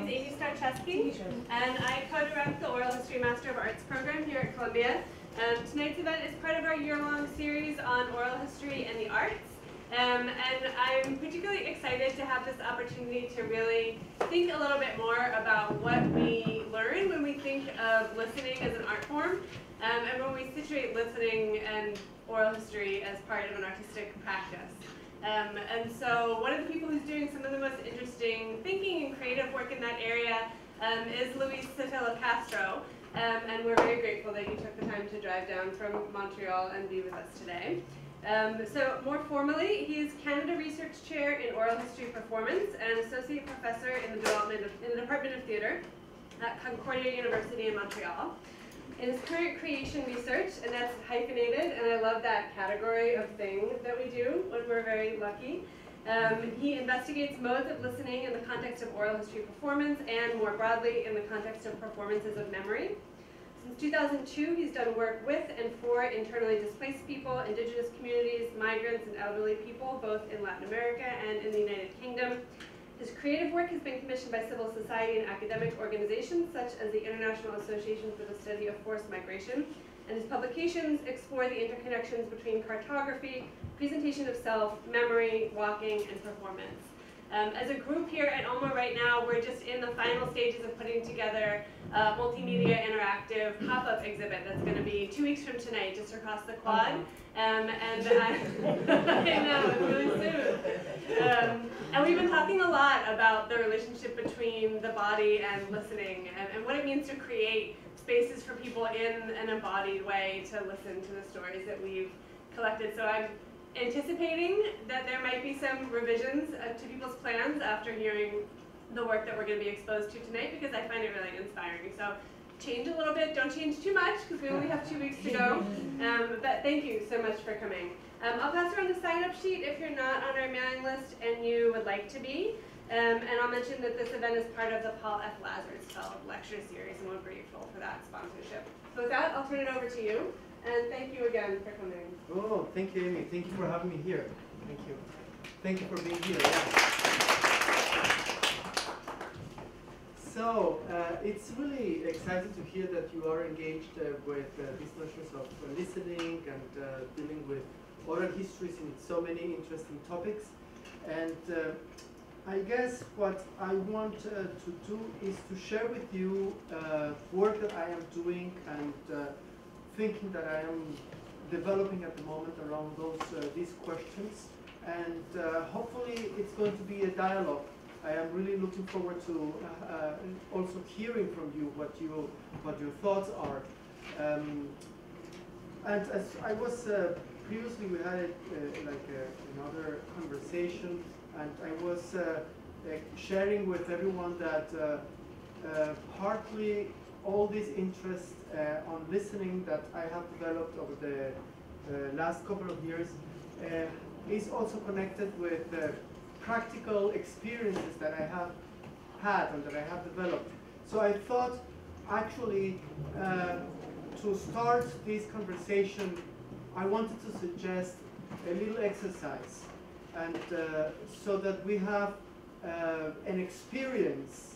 is Amy Starczewski, and I co-direct the Oral History Master of Arts program here at Columbia. Tonight's event is part of our year-long series on oral history and the arts. And I'm particularly excited to have this opportunity to really think a little bit more about what we learn when we think of listening as an art form, and when we situate listening and oral history as part of an artistic practice. And so one of the people who's doing some of the most interesting thinking and creative work in that area is Luis Sotelo Castro. And we're very grateful that you took the time to drive down from Montreal and be with us today. So more formally, he is Canada Research Chair in Oral History Performance and Associate Professor in the Department of Theatre at Concordia University in Montreal. In his current creation research, and that's hyphenated, and I love that category of thing that we do when we're very lucky. He investigates modes of listening in the context of oral history performance and more broadly in the context of performances of memory. Since 2002, he's done work with and for internally displaced people, indigenous communities, migrants, and elderly people, both in Latin America and in the United Kingdom. His creative work has been commissioned by civil society and academic organizations such as the International Association for the Study of Forced Migration, and his publications explore the interconnections between cartography, presentation of self, memory, walking, and performance. As a group here at OMA right now, we're just in the final stages of putting together a multimedia interactive pop-up exhibit that's going to be 2 weeks from tonight, just across the quad. And I know, it's really soon. And we've been talking a lot about the relationship between the body and listening, and what it means to create spaces for people in an embodied way to listen to the stories that we've collected. So I'm anticipating that there might be some revisions to people's plans after hearing the work that we're going to be exposed to tonight, because I find it really inspiring. So change a little bit, don't change too much, because we only have 2 weeks to go. But thank you so much for coming. I'll pass around the sign-up sheet if you're not on our mailing list and you would like to be. And I'll mention that this event is part of the Paul F. Lazarus lecture series, and we're grateful for that sponsorship. So with that, I'll turn it over to you. And thank you again for coming. Oh, thank you, Amy. Thank you for having me here. Thank you. Thank you for being here. So, it's really exciting to hear that you are engaged with these notions of listening and dealing with oral histories in so many interesting topics. And I guess what I want to do is to share with you work that I am doing and thinking that I am developing at the moment around these questions, and hopefully it's going to be a dialogue. I am really looking forward to also hearing from you what your thoughts are. And as I was previously, we had another conversation, and I was sharing with everyone that partly all this interest on listening that I have developed over the last couple of years is also connected with practical experiences that I have had and that I have developed. So I thought actually to start this conversation, I wanted to suggest a little exercise, and so that we have an experience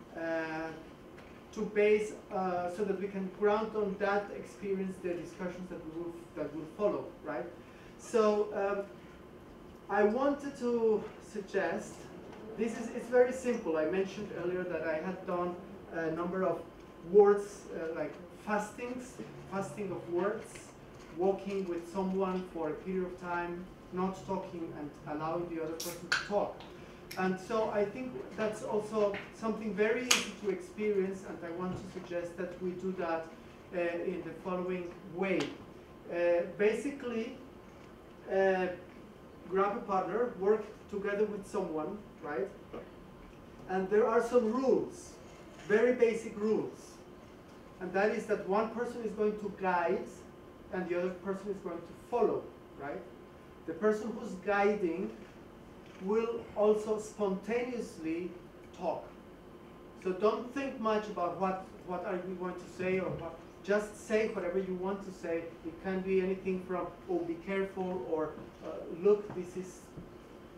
to base, so that we can ground on that experience the discussions that will follow, right? So I wanted to suggest, it's very simple. I mentioned earlier that I had done a number of words, like fasting of words, walking with someone for a period of time, not talking and allowing the other person to talk. And so I think that's also something very easy to experience, and I want to suggest that we do that in the following way. Basically, grab a partner, work together with someone, right? And there are some rules, very basic rules. And that is that one person is going to guide and the other person is going to follow, right? The person who's guiding will also spontaneously talk. So don't think much about what are you going to say, or what, just say whatever you want to say. It can be anything from, oh, be careful, or look, this is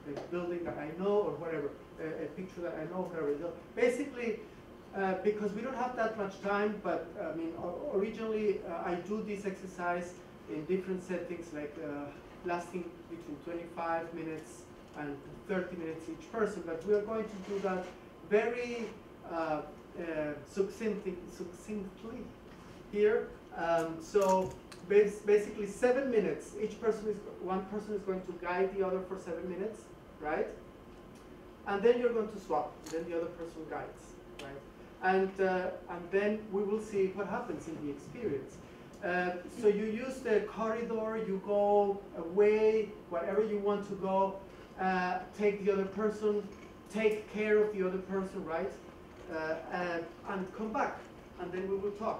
a building that I know or whatever, a picture that I know, whatever. So basically, because we don't have that much time, but I mean, originally I do this exercise in different settings, like lasting between 25 minutes and 30 minutes each person, but we are going to do that very succinctly here. So basically 7 minutes. One person is going to guide the other for 7 minutes, right? And then you're going to swap. Then the other person guides, right? And then we will see what happens in the experience. So you use the corridor, you go away, wherever you want to go, take the other person, take care of the other person, right? And come back, and then we will talk.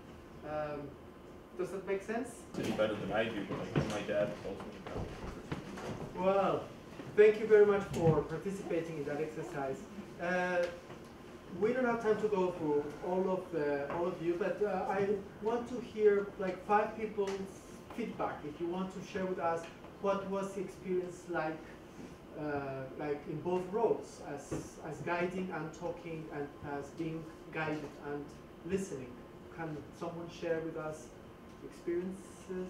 Does that make sense? Any better than I do, but my dad told me about it. Well, thank you very much for participating in that exercise. We don't have time to go through all of you, but I want to hear like 5 people's feedback. If you want to share with us what was the experience like in both roles, as guiding and talking, and as being guided and listening. Can someone share with us experiences?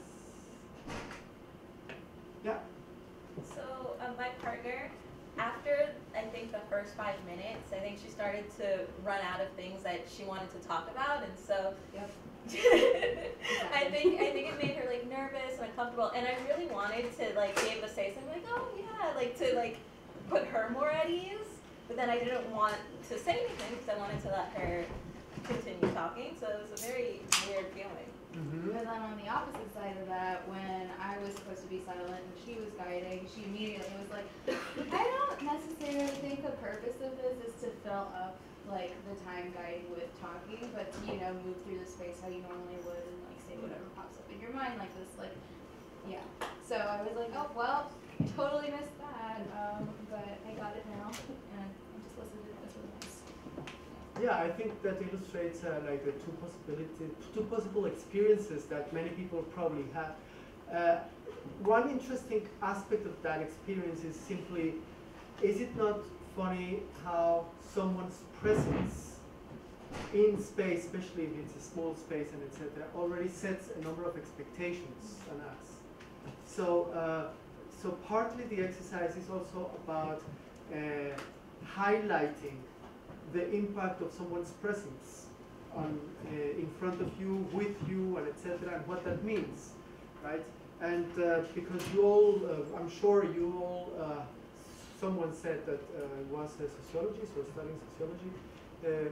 Yeah. So my partner, after I think the first 5 minutes, I think she started to run out of things that she wanted to talk about, and so Yep. I think it made her like nervous and uncomfortable, and I really wanted to like be able to say something like, oh yeah, like to like put her more at ease, but then I didn't want to say anything because I wanted to let her continue talking, so it was a very weird feeling. Mm-hmm. But then on the opposite side of that, when I was supposed to be silent and she was guiding, she immediately was like, I don't necessarily think the purpose of this is to fill up like the time guiding with talking, but to, you know, move through the space how you normally would and like say whatever pops up in your mind, like this, like, yeah. So I was like, oh, well, totally missed that, but I got it now, and I just listened to it. It was really nice. Yeah, I think that illustrates like the two possible experiences that many people probably have. One interesting aspect of that experience is simply, is it not funny how someone's presence in space, especially if it's a small space and etc., already sets a number of expectations on us. So, so partly the exercise is also about highlighting the impact of someone's presence on in front of you, with you, and etc., and what that means, right? And because you all, I'm sure you all, someone said that was a sociologist or studying sociology.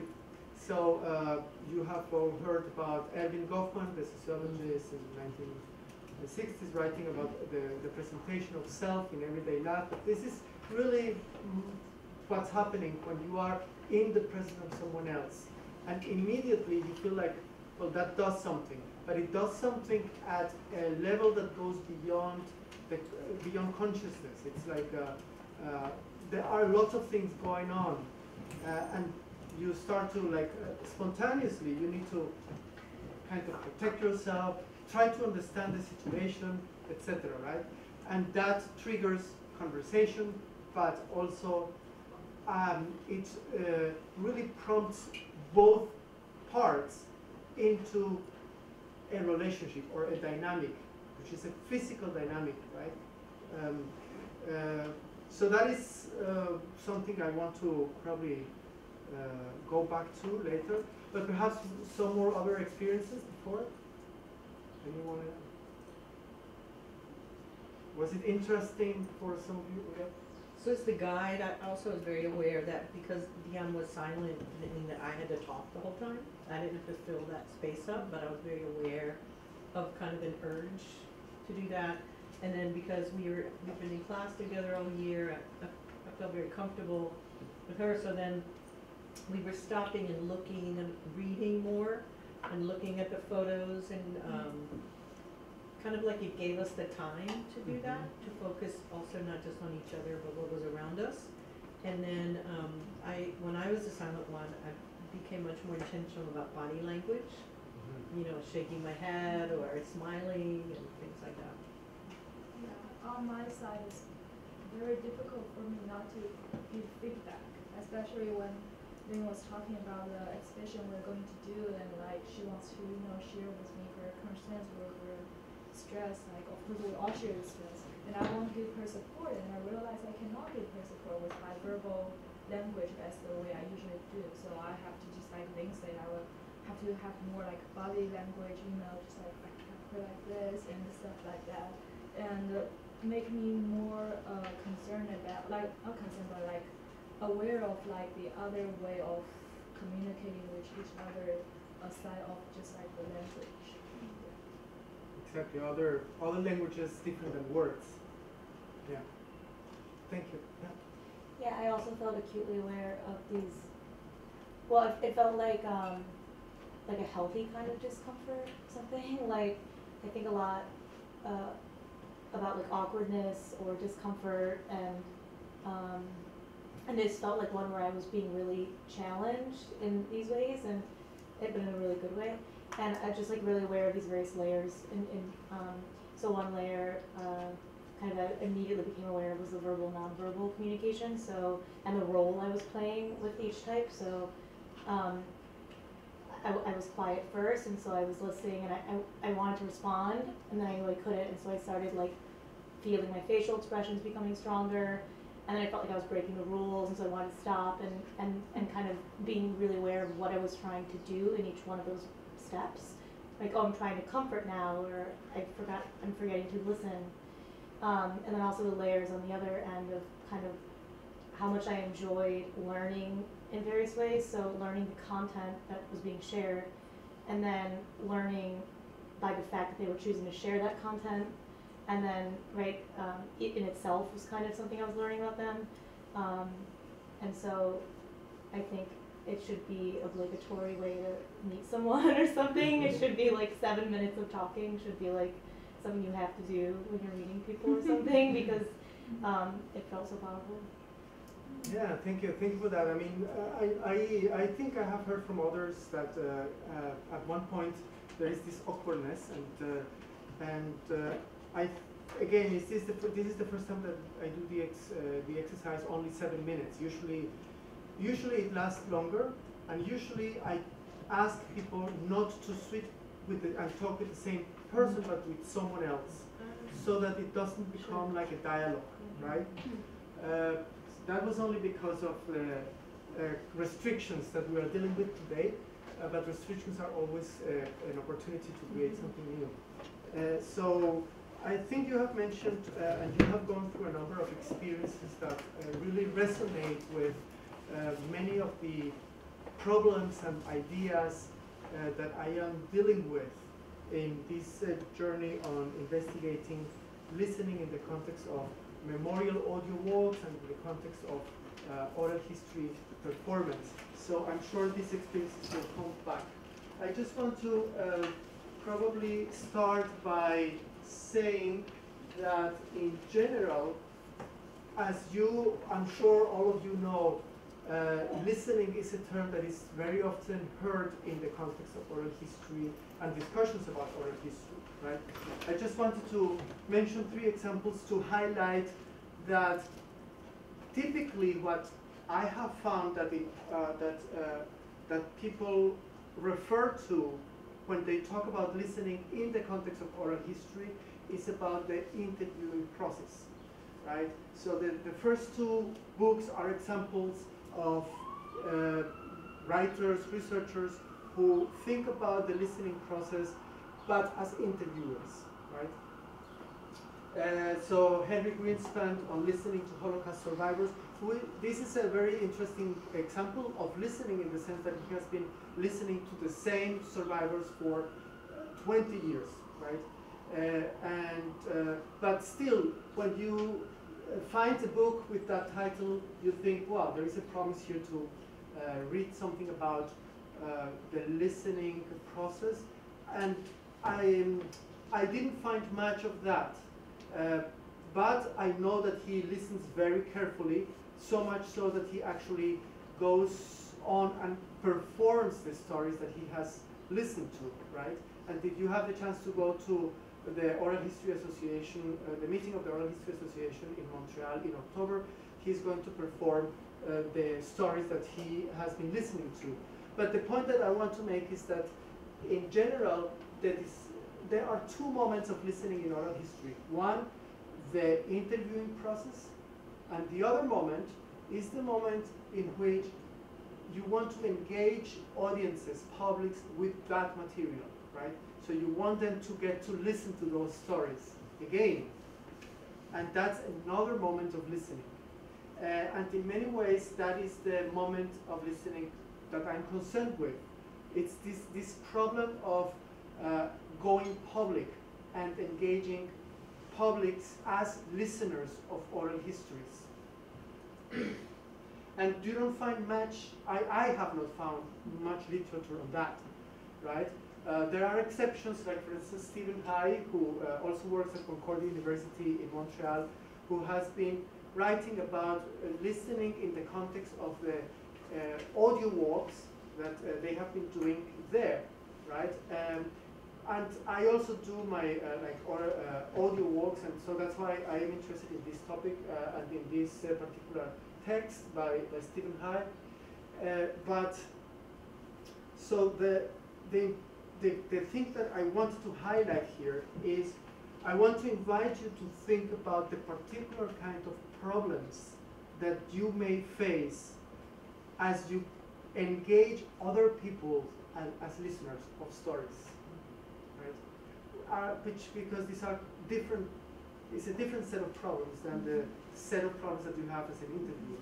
You have all heard about Erving Goffman, the sociologist in the 1960s, writing about the presentation of self in everyday life. But this is really what's happening when you are in the presence of someone else. And immediately you feel like, well, that does something. But it does something at a level that goes beyond beyond consciousness. It's like there are lots of things going on. And you start to, like, spontaneously, you need to kind of protect yourself, try to understand the situation, etc., right? And that triggers conversation, but also it really prompts both parts into a relationship or a dynamic, which is a physical dynamic, right? So that is something I want to probably go back to later, but perhaps some more other experiences before. Anyone? Was it interesting for some of you? Yeah. So as the guide, I also was very aware that because Dion was silent, it didn't mean that I had to talk the whole time. I didn't have to fill that space up, but I was very aware of kind of an urge to do that. And then because we've been in class together all year, I felt very comfortable with her. So then we were stopping and looking and reading more and looking at the photos, and kind of like it gave us the time to do that, to focus also not just on each other but what was around us. And then when I was the silent one, I became much more intentional about body language, you know, shaking my head or smiling and things like that. Yeah, on my side is very difficult for me not to give feedback, especially when Lynn was talking about the exhibition we're going to do, and like she wants to, share with me her concerns or her stress. Like, of course, we all share the stress, and I want to give her support, and I realize I cannot give her support with my verbal language as the way I usually do. So I have to, just like Lynn said, I will have to have more like body language, just like I her like this and stuff like that, and make me more concerned about, like, not concerned, but like aware of like the other way of communicating with each other aside of just like the language. Exactly. Other languages different than words. Yeah. Thank you. Yeah. Yeah, I also felt acutely aware of these. Well, it felt like a healthy kind of discomfort, something like I think a lot about like awkwardness or discomfort, and this felt like one where I was being really challenged in these ways, and it, but in a really good way. And I'm just like really aware of these various layers. So one layer, kind of I immediately became aware of was the verbal, nonverbal communication. So, and the role I was playing with each type. So, I was quiet first, and so I was listening, and I wanted to respond, and then I knew I couldn't, and so I started like feeling my facial expressions becoming stronger, and then I felt like I was breaking the rules, and so I wanted to stop and kind of being really aware of what I was trying to do in each one of those steps. Like, oh, I'm trying to comfort now, or I'm forgetting to listen. And then also the layers on the other end of kind of how much I enjoyed learning in various ways. So learning the content that was being shared, and then learning by the fact that they were choosing to share that content, and then it in itself was kind of something I was learning about them. And so I think it should be obligatory way to meet someone or something. It should be like 7 minutes of talking should be like something you have to do when you're meeting people or something, because it felt so powerful. Yeah, thank you for that. I mean, I think I have heard from others that at one point there is this awkwardness, and again, this is the first time that I do the exercise only 7 minutes. Usually it lasts longer, and usually I ask people not to switch and talk with the same person, but with someone else, so that it doesn't become like a dialogue, right? That was only because of restrictions that we are dealing with today, but restrictions are always an opportunity to create something new. So I think you have mentioned, and you have gone through a number of experiences that really resonate with many of the problems and ideas that I am dealing with in this journey on investigating listening in the context of memorial audio walks and in the context of oral history performance. So I'm sure these experiences will come back. I just want to probably start by saying that in general, as I'm sure all of you know, listening is a term that is very often heard in the context of oral history and discussions about oral history, right? I just wanted to mention 3 examples to highlight that typically what I have found that that people refer to when they talk about listening in the context of oral history is about the interviewing process, right? So the first 2 books are examples of writers, researchers who think about the listening process, but as interviewers, right? So Henry Greenspan on listening to Holocaust survivors. This is a very interesting example of listening in the sense that he has been listening to the same survivors for 20 years, right? But still, when you find a book with that title, you think, wow, there is a promise here to read something about the listening process. And I didn't find much of that. But I know that he listens very carefully, so much so that he actually goes on and performs the stories that he has listened to, right? And if you have the chance to go to the Oral History Association, the meeting of the Oral History Association in Montreal in October. He's going to perform the stories that he has been listening to. But the point that I want to make is that in general, there are two moments of listening in oral history. One, the interviewing process, and the other moment is the moment in which you want to engage audiences, publics, with that material, right? So you want them to get to listen to those stories again. And that's another moment of listening. And in many ways, that is the moment of listening that I'm concerned with. It's this problem of going public and engaging publics as listeners of oral histories. And you don't find much, I have not found much literature on that, right? There are exceptions, like for instance, Stephen High, who also works at Concordia University in Montreal, who has been writing about listening in the context of the audio walks that they have been doing there, right? And I also do my audio walks, and so that's why I am interested in this topic and in this particular text by Stephen High. But so the thing that I want to highlight here is I want to invite you to think about the particular kind of problems that you may face as you engage other people as listeners of stories, right? Because these are different, it's a different set of problems than the set of problems that you have as an interviewer.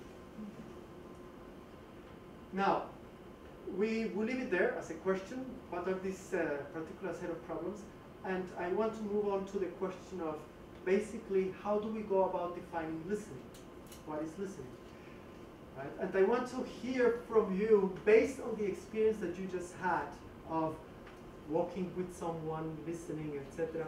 Now, we will leave it there as a question. What are these particular set of problems? And I want to move on to the question of basically how do we go about defining listening? What is listening? Right? And I want to hear from you, based on the experience that you just had of walking with someone, listening, etc.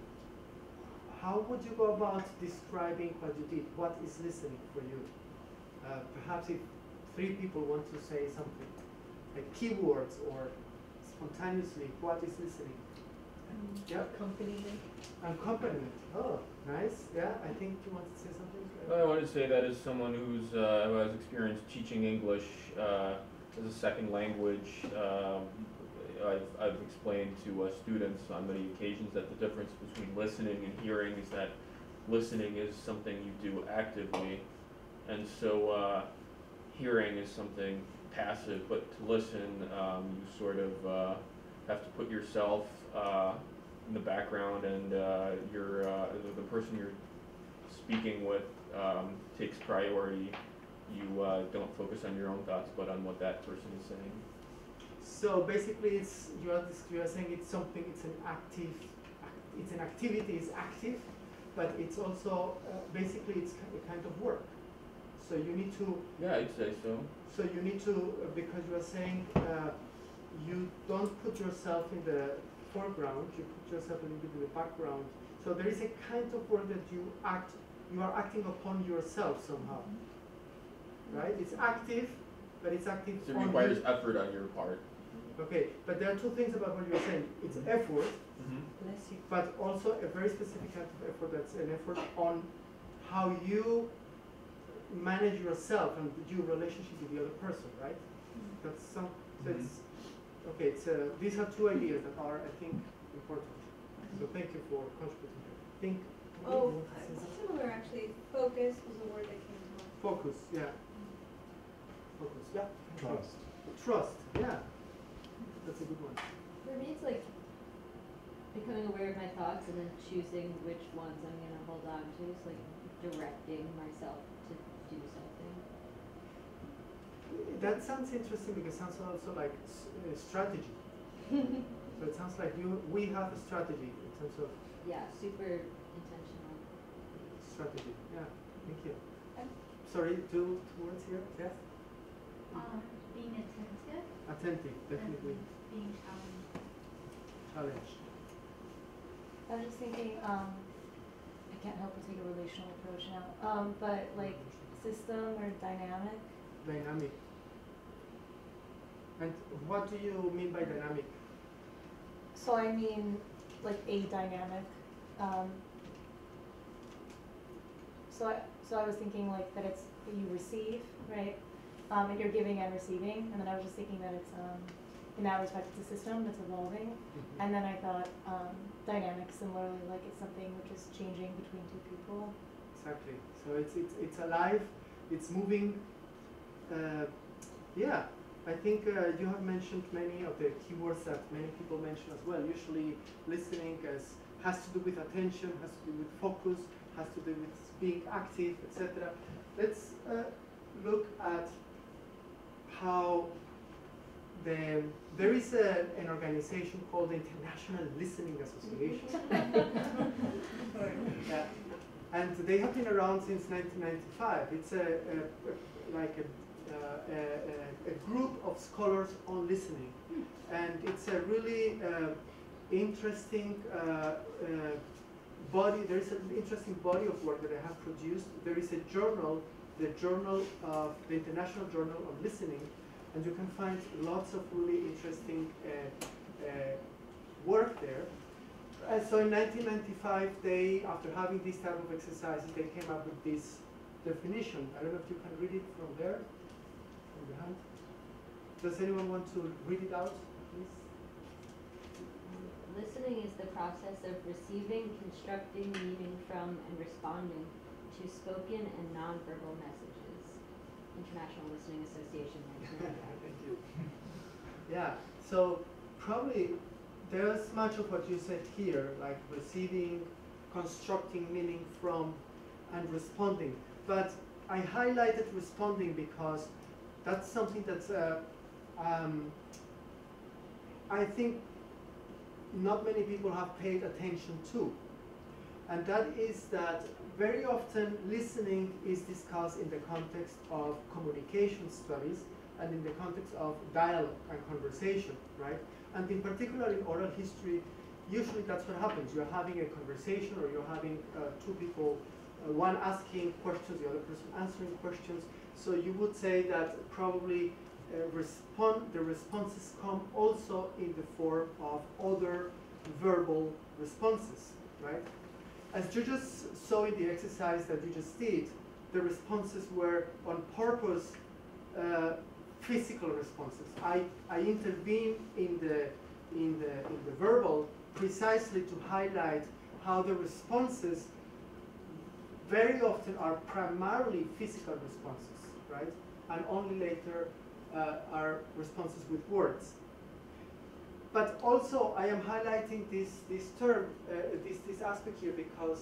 How would you go about describing what you did? What is listening for you? Perhaps if 3 people want to say something, like keywords or spontaneously, what is listening? Yeah. Accompaniment. Accompaniment. Oh, nice. Yeah, I think you want to say something. I want to say that as someone who has experience teaching English as a second language, I've explained to students on many occasions that the difference between listening and hearing is that listening is something you do actively, and so hearing is something passive. But to listen, you sort of have to put yourself in the background, and the person you're speaking with takes priority. You don't focus on your own thoughts, but on what that person is saying. So basically, you are saying it's something. It's an activity. It's active, but it's also basically it's a kind of work. So you need to. Yeah, I'd say so. So you need to, because you are saying you don't put yourself in the foreground. You put yourself a little bit in the background. So there is a kind of work that you are acting upon yourself somehow, right? It's active, but it's active. So it requires effort on your part. Okay, but there are 2 things about what you're saying. It's effort, Bless you. but also a very specific kind of effort. That's an effort on how you manage yourself and your relationship with the other person, right? That's some. So it's okay. It's these are 2 ideas that are, I think, important. So thank you for contributing. Think. Oh, similar actually. Focus was a word that came to mind. Focus. Yeah. Focus. Yeah. Trust. Trust. Yeah. That's a good one. For me, it's like becoming aware of my thoughts and then choosing which ones I'm going to hold on to. It's like directing myself to do something. That sounds interesting because it sounds also like strategy. So it sounds like we have a strategy in terms of Yeah, super intentional. strategy. Yeah. Thank you. Sorry, 2 words here. Yes. Being attentive Attentive, definitely. and being challenged. Challenge. I was just thinking, I can't help but take a relational approach now, but like system or dynamic. Dynamic. And what do you mean by dynamic? So I mean like a dynamic, Um, so I was thinking like that it's that you receive, right? And you're giving and receiving, and then I was just thinking that it's in that respect it's a system that's evolving, and then I thought dynamic similarly, like it's something which is changing between two people. Exactly. So it's alive, it's moving. Yeah, I think you have mentioned many of the keywords that many people mention as well. Usually, listening has to do with attention, has to do with focus, has to do with being active, etc. Let's look at how there is an organization called the International Listening Association. And they have been around since 1995. It's a group of scholars on listening, and it's a really interesting body. There is an interesting body of work that I have produced. There is a journal, the International Journal of Listening, and you can find lots of really interesting work there. So in 1995, after having this type of exercises, they came up with this definition. I don't know if you can read it from there, from the hand. Does anyone want to read it out, please? Listening is the process of receiving, constructing meaning from, and responding to spoken and nonverbal messages. International Listening Association. Thank you. Yeah, so probably there's much of what you said here, like receiving, constructing meaning from, and responding. But I highlighted responding because that's something that's, I think not many people have paid attention to. And that is that very often listening is discussed in the context of communication studies and in the context of dialogue and conversation, right? And in particular in oral history, usually that's what happens. You're having a conversation, or you're having two people, one asking questions, the other person answering questions. So you would say that probably the responses come also in the form of other verbal responses, right? As you just saw in the exercise that you just did, the responses were on purpose physical responses. I intervene in the verbal precisely to highlight how the responses very often are primarily physical responses, right? And only later are responses with words. But also, I am highlighting this term, this aspect here, because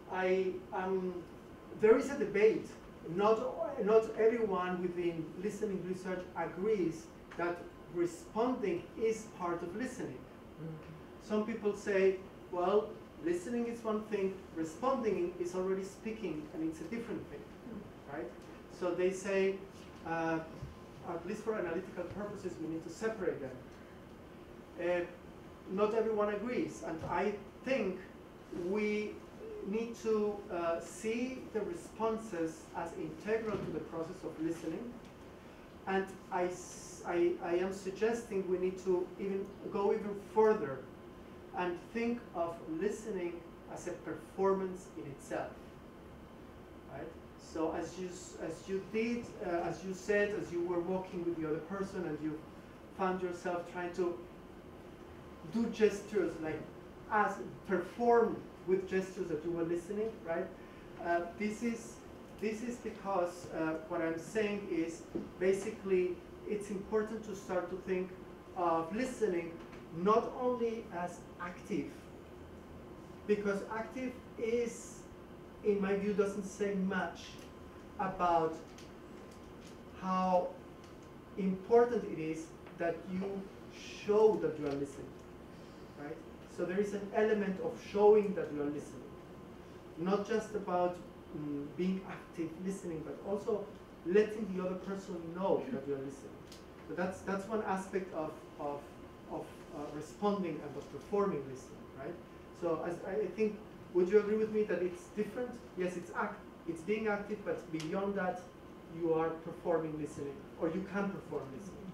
there is a debate. Not everyone within listening research agrees that responding is part of listening. Some people say, well, listening is one thing, responding is already speaking, and it's a different thing, right? So they say, at least for analytical purposes, we need to separate them. Not everyone agrees, and I think we need to see the responses as integral to the process of listening, and I am suggesting we need to go even further and think of listening as a performance in itself, right? So as you said, as you were walking with the other person and you found yourself trying to do gestures, like perform with gestures that you were listening, right? This is because what I'm saying is basically it's important to start to think of listening not only as active, because active is, in my view, doesn't say much about how important it is that you show that you are listening, right? So there is an element of showing that you are listening, not just about being active listening, but also letting the other person know that you are listening. So that's one aspect of responding and of performing listening, right? So I think, would you agree with me that it's different? Yes, it's being active, but beyond that, you are performing listening, or you can perform listening.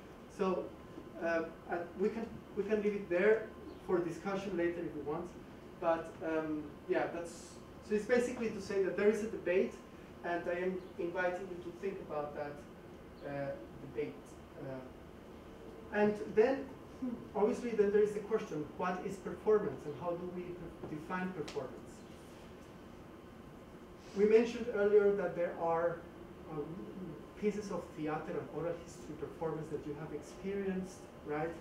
So we can leave it there for discussion later if you want. But yeah, that's so. It's basically to say that there is a debate, and I am inviting you to think about that debate. And then, obviously, then there is the question: what is performance, and how do we define performance? We mentioned earlier that there are pieces of theater and oral history performance that you have experienced, right?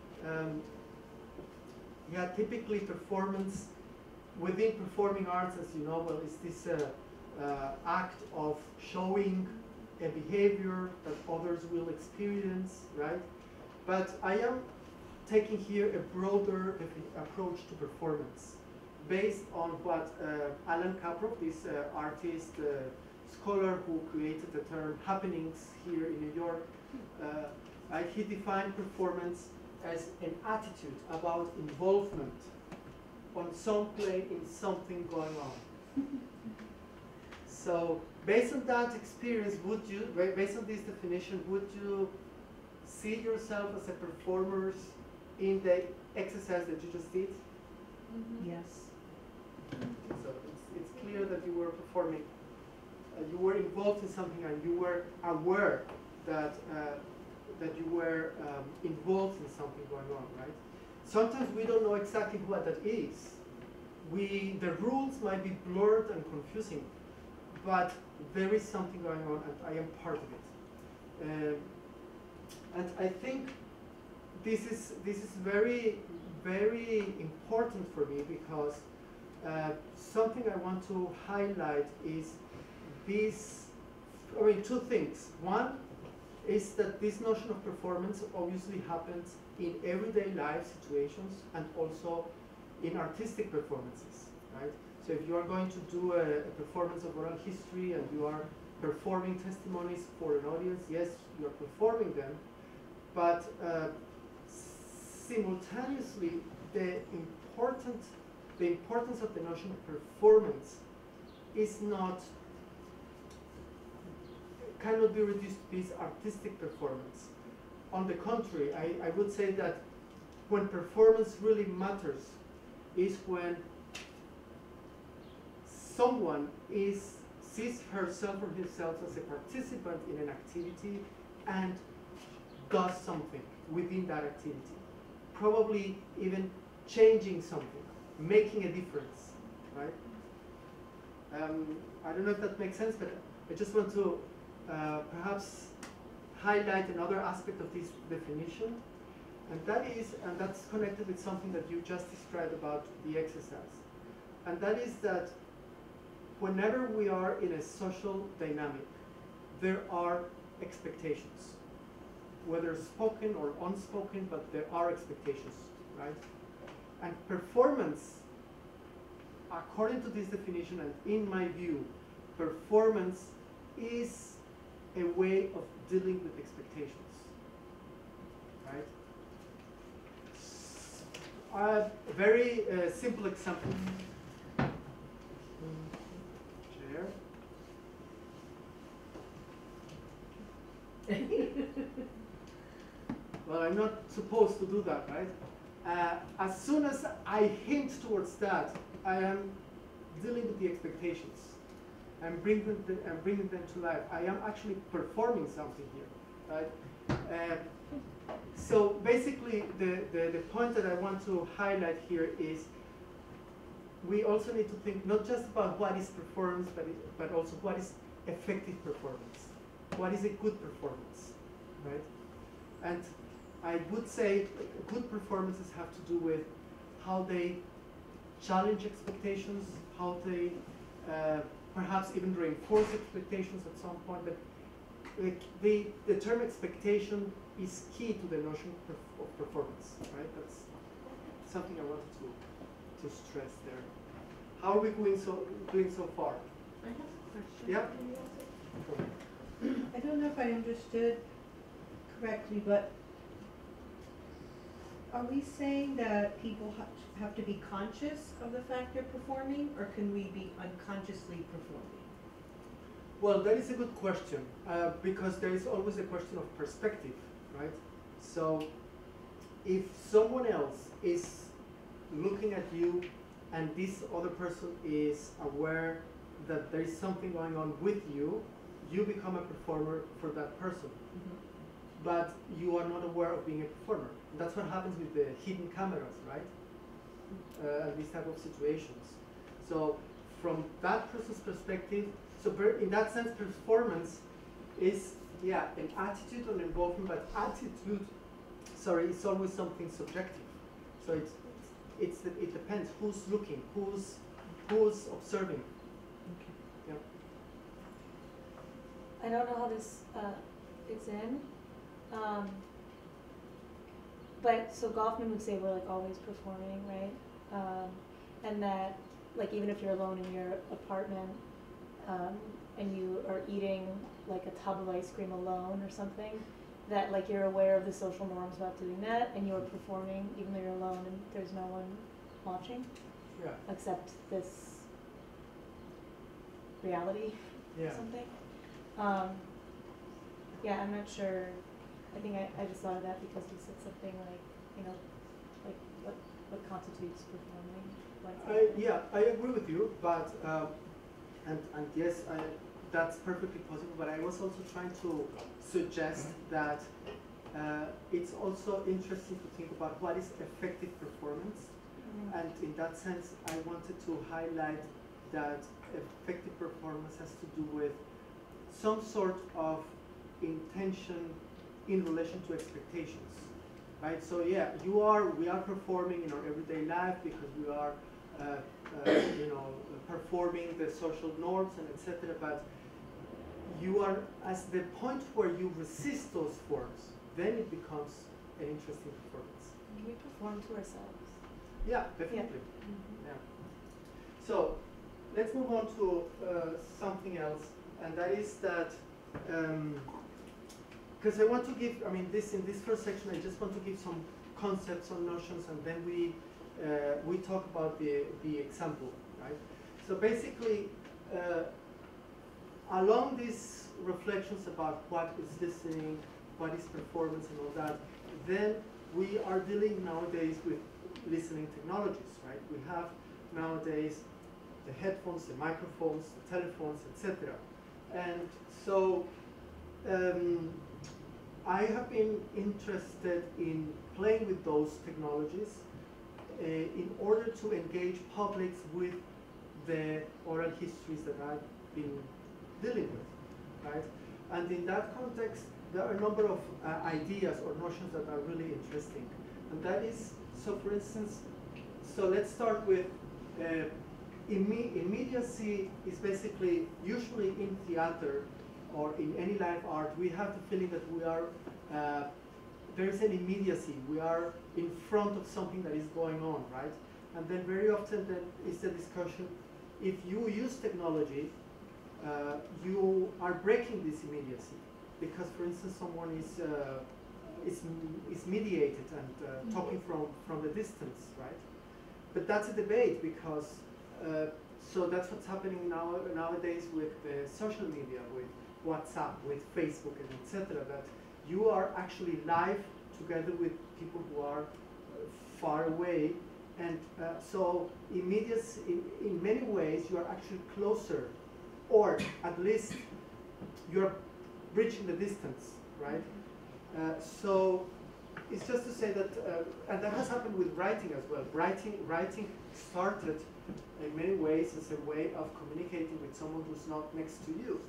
Yeah, typically performance within performing arts, as you know, well, is this act of showing a behavior that others will experience, right? But I am taking here a broader approach to performance based on what Alan Kaprow, this artist, scholar who created the term happenings here in New York, he defined performance as an attitude about involvement on some plane in something going on. So based on that experience, based on this definition, would you see yourself as a performer in the exercise that you just did? Mm-hmm. Yes. So it's clear that you were performing, you were involved in something, and you were aware that that you were involved in something going on, right? Sometimes we don't know exactly what that is. The rules might be blurred and confusing, but there is something going on, and I am part of it. And I think this is very, very important for me, because something I want to highlight is two things. One is that this notion of performance obviously happens in everyday life situations and also in artistic performances, right? So if you are going to do a performance of oral history and you are performing testimonies for an audience, yes, you are performing them, but simultaneously the importance of the notion of performance cannot be reduced to this artistic performance. On the contrary, I would say that when performance really matters is when someone sees herself or himself as a participant in an activity and does something within that activity. Probably even changing something, making a difference, right? I don't know if that makes sense, but I just want to perhaps highlight another aspect of this definition, and that's connected with something that you just described about the exercise. And that is that whenever we are in a social dynamic, there are expectations, whether spoken or unspoken, but there are expectations, right? And performance, according to this definition, and in my view, performance is a way of dealing with expectations, right? A very simple example. Chair. Well, I'm not supposed to do that, right? As soon as I hint towards that, I am dealing with the expectations. I'm bringing them to life. I am actually performing something here, right? So basically, the point that I want to highlight here is we also need to think not just about what is performance, but also what is effective performance. What is a good performance, right? And I would say good performances have to do with how they challenge expectations, how they perhaps even reinforce expectations at some point. But the term expectation is key to the notion of performance, right? That's something I wanted to stress there. How are we doing so far? I have a question. Yeah. I don't know if I understood correctly, but are we saying that people have to be conscious of the fact they're performing, or can we be unconsciously performing? Well, that is a good question, because there is always a question of perspective, right? So if someone else is looking at you and this other person is aware that there is something going on with you, you become a performer for that person. But you are not aware of being a performer. That's what happens with the hidden cameras, right? And these type of situations. So from that person's perspective, so in that sense, performance is, yeah, an attitude on involvement, but attitude, sorry, is always something subjective. So it depends who's looking, who's observing. Okay. Yeah. I don't know how this fits in, but so Goffman would say we're like always performing, right? And that like even if you're alone in your apartment and you are eating like a tub of ice cream alone or something, that like you're aware of the social norms about doing that and you're performing even though you're alone and there's no one watching, Yeah. except this reality Yeah. or something. Yeah, I'm not sure. I think I just thought of that because you said something like, you know, like what constitutes performing. Yeah, I agree with you, but and yes, that's perfectly possible. But I was also trying to suggest that it's also interesting to think about what is effective performance, and in that sense, I wanted to highlight that effective performance has to do with some sort of intention in relation to expectations, right? So yeah, we are performing in our everyday life because we are, you know, performing the social norms and etc. But you are, as the point where you resist those forms, then it becomes an interesting performance. Can we perform to ourselves? Yeah, definitely. Yeah. So let's move on to something else, and that is that. Because I want to give, I mean, in this first section, I just want to give some concepts, some notions, and then we talk about the example, right? So basically, along these reflections about what is listening, what is performance, and all that, then we are dealing nowadays with listening technologies, right? We have nowadays the headphones, the microphones, the telephones, etc. And so. I have been interested in playing with those technologies in order to engage publics with the oral histories that I've been dealing with, right? And in that context, there are a number of ideas or notions that are really interesting. And that is, so for instance, so let's start with immediacy is basically, usually in theater, or in any live art, we have the feeling that we are, there is an immediacy. We are in front of something that is going on, right? And then very often then is the discussion, if you use technology, you are breaking this immediacy. Because for instance, someone is mediated and talking from the distance, right? But that's a debate because, so that's what's happening nowadays with social media, with WhatsApp, with Facebook, and etc. That you are actually live together with people who are far away, and so immediacy, in many ways, you are actually closer, or at least you're bridging the distance, right? So it's just to say that, and that has happened with writing as well. Writing started in many ways as a way of communicating with someone who's not next to you.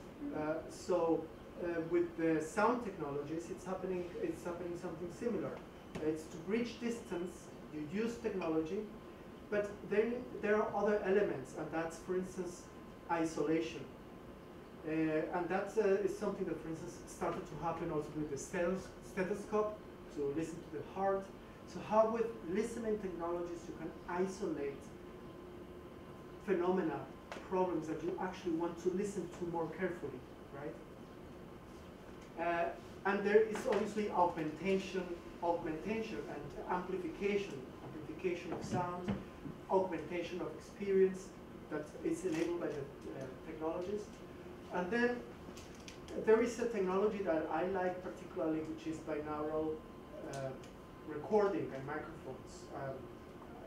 With the sound technologies, it's happening something similar. It's to bridge distance. You use technology, but then there are other elements, and that's, for instance, isolation. And that is something that, for instance, started to happen also with the stethoscope to listen to the heart. So how with listening technologies you can isolate phenomena, problems that you actually want to listen to more carefully, right? And there is obviously augmentation and amplification of sound, augmentation of experience that is enabled by the technologies. And then there is a technology that I like particularly, which is binaural recording and microphones.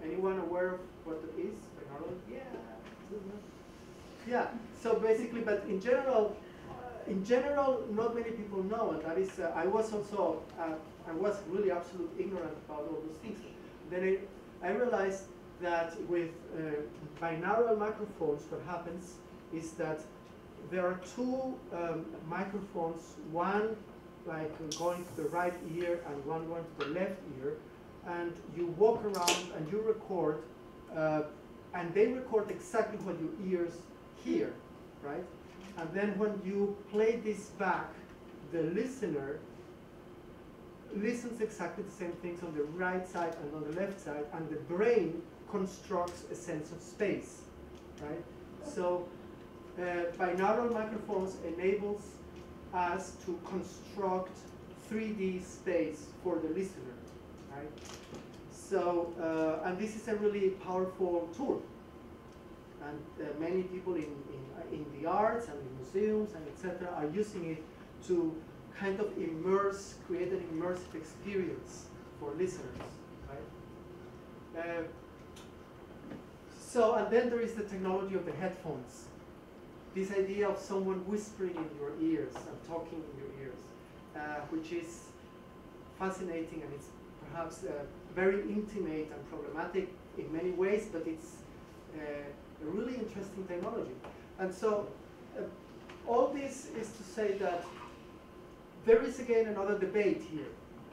Anyone aware of what it is? Binaural? Yeah. Yeah. So basically, but in general, not many people know, and that is, I was also, I was really absolutely ignorant about all those things. Then I realized that with binaural microphones, what happens is that there are two microphones, one like going to the right ear and one going to the left ear, and you walk around and you record, and they record exactly what your ears hear, right? And then when you play this back, the listener listens exactly the same things on the right side and on the left side, and the brain constructs a sense of space, right? So binaural microphones enables us to construct 3D space for the listener, right? So, and this is a really powerful tool. And many people in the arts and in museums and etc. are using it to kind of create an immersive experience for listeners, right? So, and then there is the technology of the headphones. This idea of someone whispering in your ears and talking in your ears, which is fascinating, and it's perhaps very intimate and problematic in many ways, but it's a really interesting technology. And so all this is to say that there is again another debate here,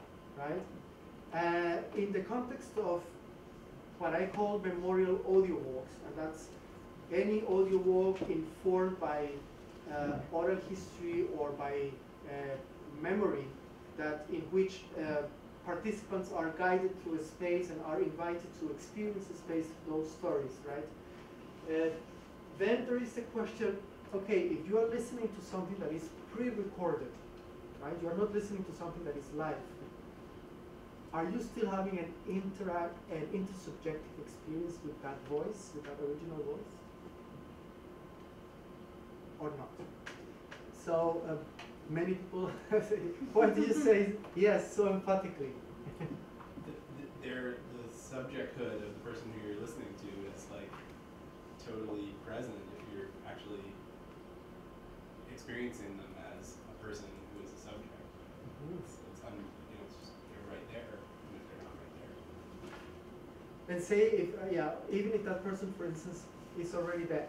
right? In the context of what I call memorial audio walks, and that's any audio walk informed by oral history or by memory, that in which participants are guided through a space and are invited to experience a space of those stories, right? Then there is the question, okay, if you are listening to something that is pre-recorded, right? You are not listening to something that is live. Are you still having an intersubjective experience with that voice, with that original voice? Or not? So many people say, why do you say yes so emphatically? The subjecthood of the person who you're listening to is like totally present if you're actually experiencing them as a person who is a subject. It's just they're right there, even if they're not right there. And say if even if that person, for instance, is already dead.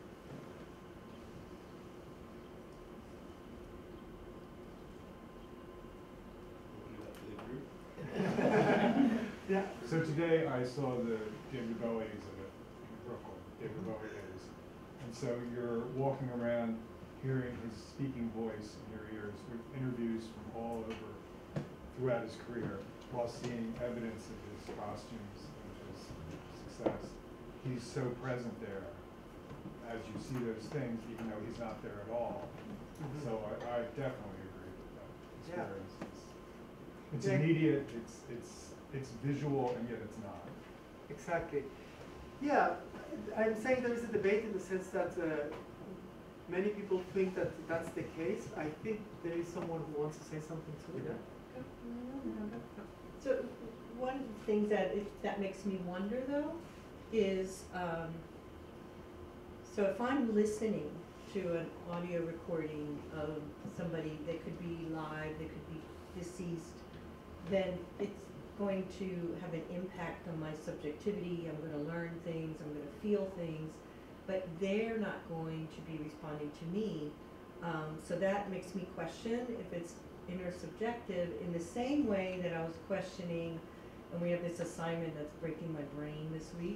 Yeah. So today I saw the David Bowie exhibit in Brooklyn, David Bowie Days. And so you're walking around hearing his speaking voice in your ears with interviews from all over throughout his career, while seeing evidence of his costumes and his success. He's so present there as you see those things, even though he's not there at all. Mm-hmm. So I definitely agree with that experience. Yeah. It's immediate, it's visual, and yet it's not. Exactly. Yeah, I'm saying there is a debate in the sense that many people think that that's the case. I think there is someone who wants to say something to that. So one of the things that makes me wonder though is, so if I'm listening to an audio recording of somebody that could be live, that could be deceased, then it's going to have an impact on my subjectivity. I'm going to learn things, I'm going to feel things, but they're not going to be responding to me. So that makes me question if it's intersubjective, in the same way that I was questioning, and we have this assignment that's breaking my brain this week.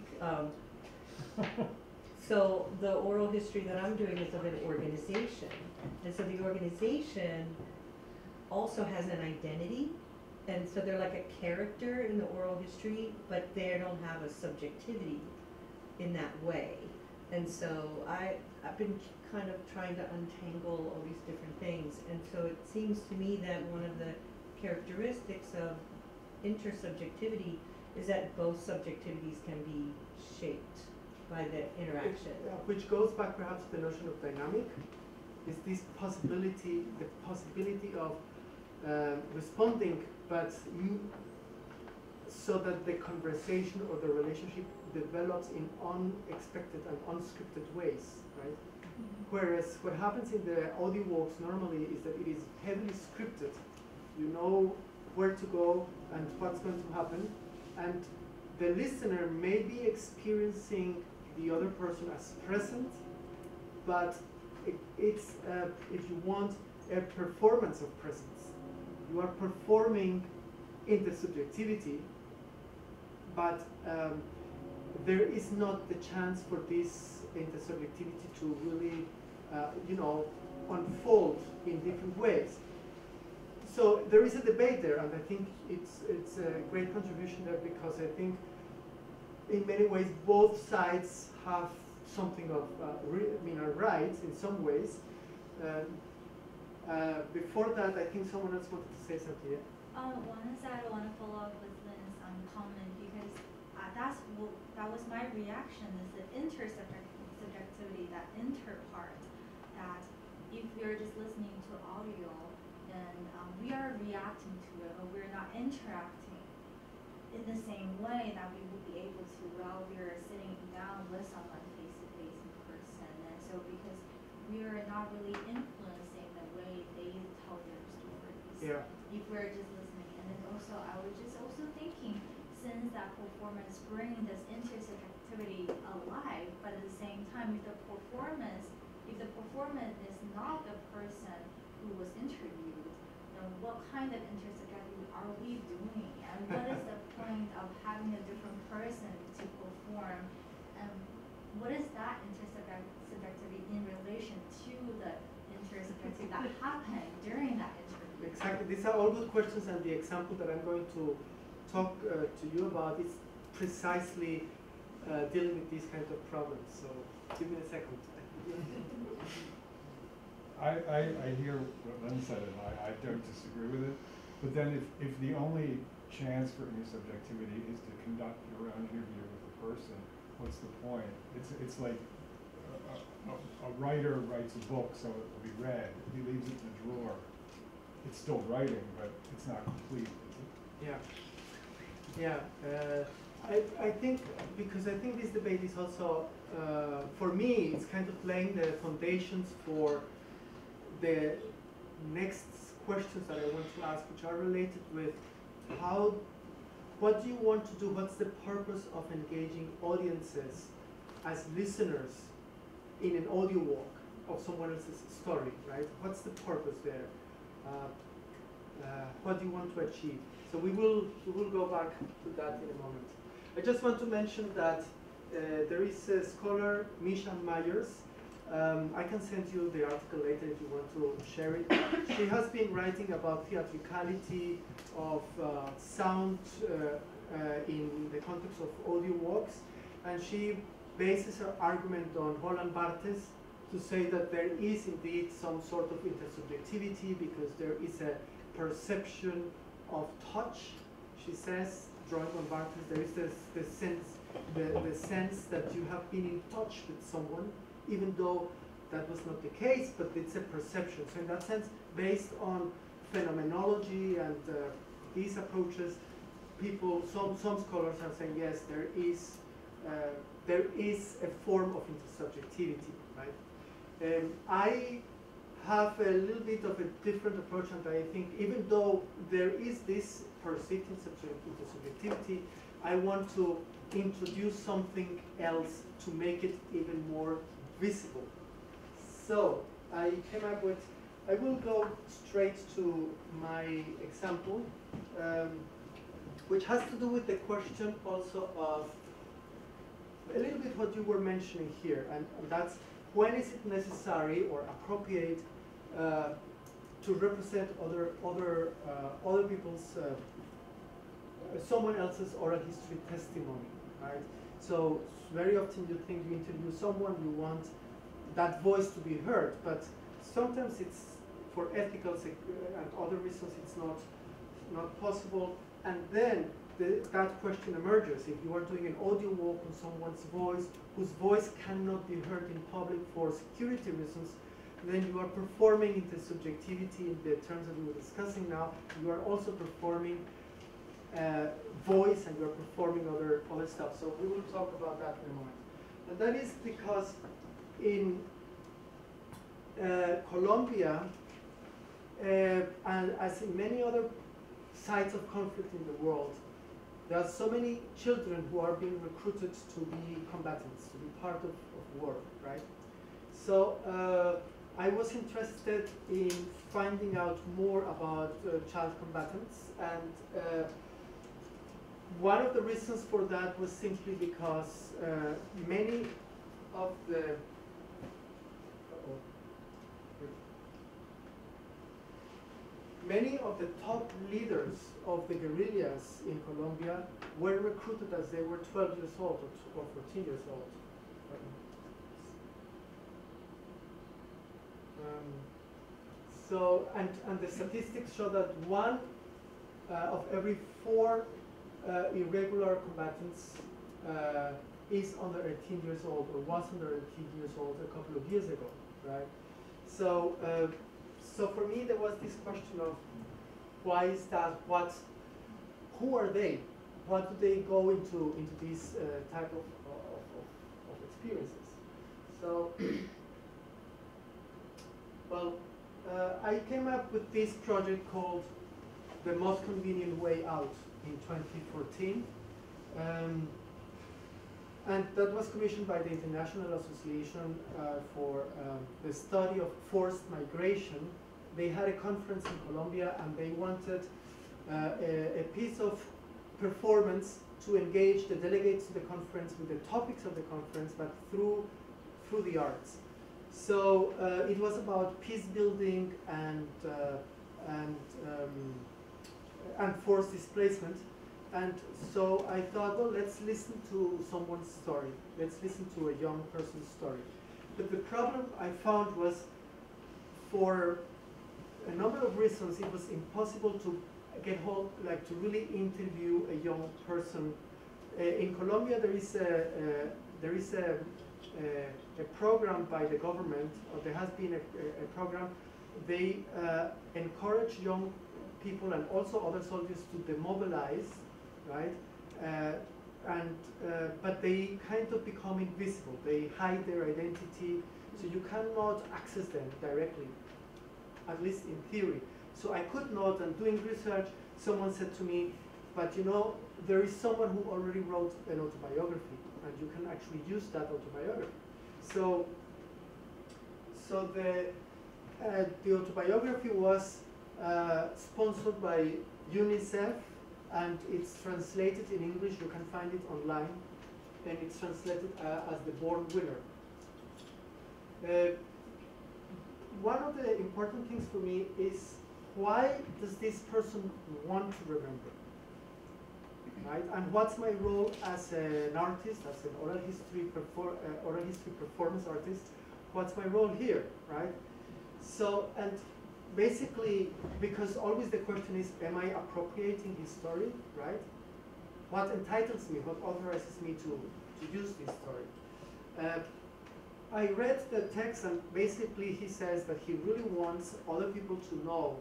So the oral history that I'm doing is of an organization. And so the organization also has an identity. And so they're like a character in the oral history, but they don't have a subjectivity in that way. And so I've been kind of trying to untangle all these different things. And so it seems to me that one of the characteristics of intersubjectivity is that both subjectivities can be shaped by the interaction. Which goes back perhaps to the notion of dynamic, is this possibility, the possibility of responding, but so that the conversation or the relationship develops in unexpected and unscripted ways, right? Whereas what happens in the audio walks normally is that it is heavily scripted. You know where to go and what's going to happen, and the listener may be experiencing the other person as present, but it's, if you want, a performance of presence. You are performing intersubjectivity, but there is not the chance for this intersubjectivity to really, unfold in different ways. So there is a debate there, and I think it's a great contribution there, because I think in many ways both sides have something of are right in some ways. Before that, I think someone else wanted to say something. Yeah? One side I want to follow up with Lynn's comment, because that was my reaction, is the intersubjectivity, that inter part, that if we're just listening to audio, then we are reacting to it, but we're not interacting in the same way that we would be able to while we're sitting down with someone face to face in person. And so because we are not really influencing the way they tell their stories, if we're just listening. And then also I was just also thinking, since that performance brings this intersubjectivity alive, but at the same time, if the performance is not the person who was interviewed, then what kind of intersubjectivity are we doing? And what is the point of having a different person to perform? And what is that intersubjectivity in relation to the intersubjectivity that happened during that interview? Exactly. These are all good questions, and the example that I'm going to talk to you about is precisely dealing with these kinds of problems. So give me a second. I hear what Lynn said, and I don't disagree with it. But then if the only chance for intersubjectivity is to conduct your own interview with the person, what's the point? It's like a writer writes a book so it will be read. He leaves it in the drawer. It's still writing, but it's not complete, is it? Yeah. I think, because I think this debate is also, for me, it's kind of laying the foundations for the next questions that I want to ask, which are related with what do you want to do? What's the purpose of engaging audiences as listeners in an audio walk of someone else's story, right? What's the purpose there? What do you want to achieve? So we will go back to that in a moment. I just want to mention that there is a scholar, Misha Myers. I can send you the article later if you want to share it. She has been writing about theatricality of sound in the context of audio walks, and she bases her argument on Roland Barthes to say that there is indeed some sort of intersubjectivity because there is a perception of touch. She says, drawing on Barthes, there is the sense that you have been in touch with someone, even though that was not the case, but it's a perception. So in that sense, based on phenomenology and these approaches, some scholars are saying, yes, there is a form of intersubjectivity, right? I have a little bit of a different approach, and I think even though there is this perceived intersubjectivity, I want to introduce something else to make it even more visible. So I came up with, I will go straight to my example, which has to do with the question also of a little bit what you were mentioning here, and that's when is it necessary or appropriate to represent other people's, someone else's oral history testimony, right? So very often you think you interview someone, you want that voice to be heard, but sometimes it's for ethical and other reasons it's not possible, and then that question emerges. If you are doing an audio walk on someone's voice, whose voice cannot be heard in public for security reasons, then you are performing intersubjectivity in the terms that we were discussing now. You are also performing voice and you're performing other stuff. So we will talk about that in a moment. And that is because in Colombia, and as in many other sites of conflict in the world, there are so many children who are being recruited to be combatants, to be part of war, right? So I was interested in finding out more about child combatants, and one of the reasons for that was simply because many of the top leaders of the guerrillas in Colombia were recruited as they were 12 years old or 14 years old. So, and the statistics show that one of every 4 irregular combatants is under 18 years old or was under 18 years old a couple of years ago, right? So, so for me there was this question of why is that? Who are they? What do they go into these type of experiences? So, well, I came up with this project called The Most Convenient Way Out in 2014. And that was commissioned by the International Association for the Study of Forced Migration. They had a conference in Colombia and they wanted a piece of performance to engage the delegates to the conference with the topics of the conference, but through the arts. So it was about peace building and forced displacement. And so I thought, well, let's listen to someone's story. Let's listen to a young person's story. But the problem I found was, for a number of reasons, it was impossible to get hold, like to really interview a young person. In Colombia, there is a program by the government, or there has been a program. They encourage young people and also other soldiers to demobilize, right? But they kind of become invisible. They hide their identity, so you cannot access them directly, at least in theory. So I could not, and doing research, someone said to me, but you know, there is someone who already wrote an autobiography, and you can actually use that autobiography. So the autobiography was sponsored by UNICEF, and it's translated in English. You can find it online, and it's translated as The Born Winner. One of the important things for me is, why does this person want to remember? Right? And what's my role as an artist, as an oral history performance artist? What's my role here, right? So, and basically, because always the question is, am I appropriating his story, right? What entitles me, what authorizes me to use this story? I read the text, and basically he says that he really wants other people to know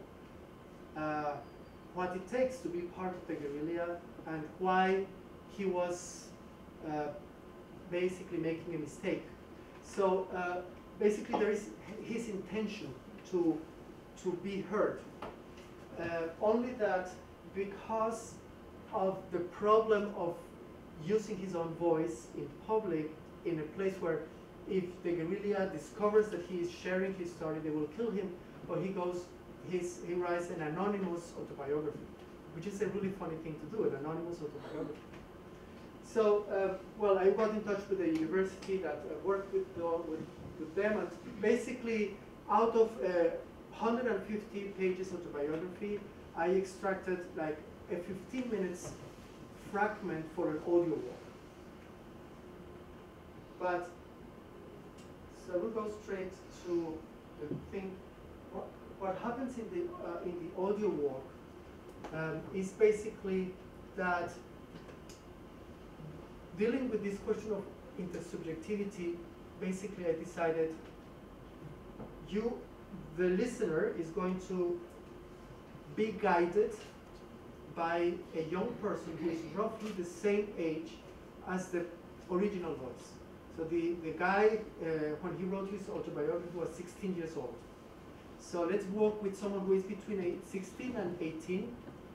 what it takes to be part of the guerrilla, and why he was basically making a mistake. So basically there is his intention to be heard. Only that, because of the problem of using his own voice in public, in a place where if the guerrilla discovers that he is sharing his story, they will kill him, or he writes an anonymous autobiography, which is a really funny thing to do, an anonymous autobiography. So, well, I got in touch with the university that worked with them, and basically, out of 150 pages autobiography, I extracted like a 15 minutes fragment for an audio walk. But, so we'll go straight to the thing. What happens in the audio walk is basically that, dealing with this question of intersubjectivity, basically I decided the listener is going to be guided by a young person who is roughly the same age as the original voice. So the guy, when he wrote his autobiography, was 16 years old. So let's work with someone who is between 16 and 18,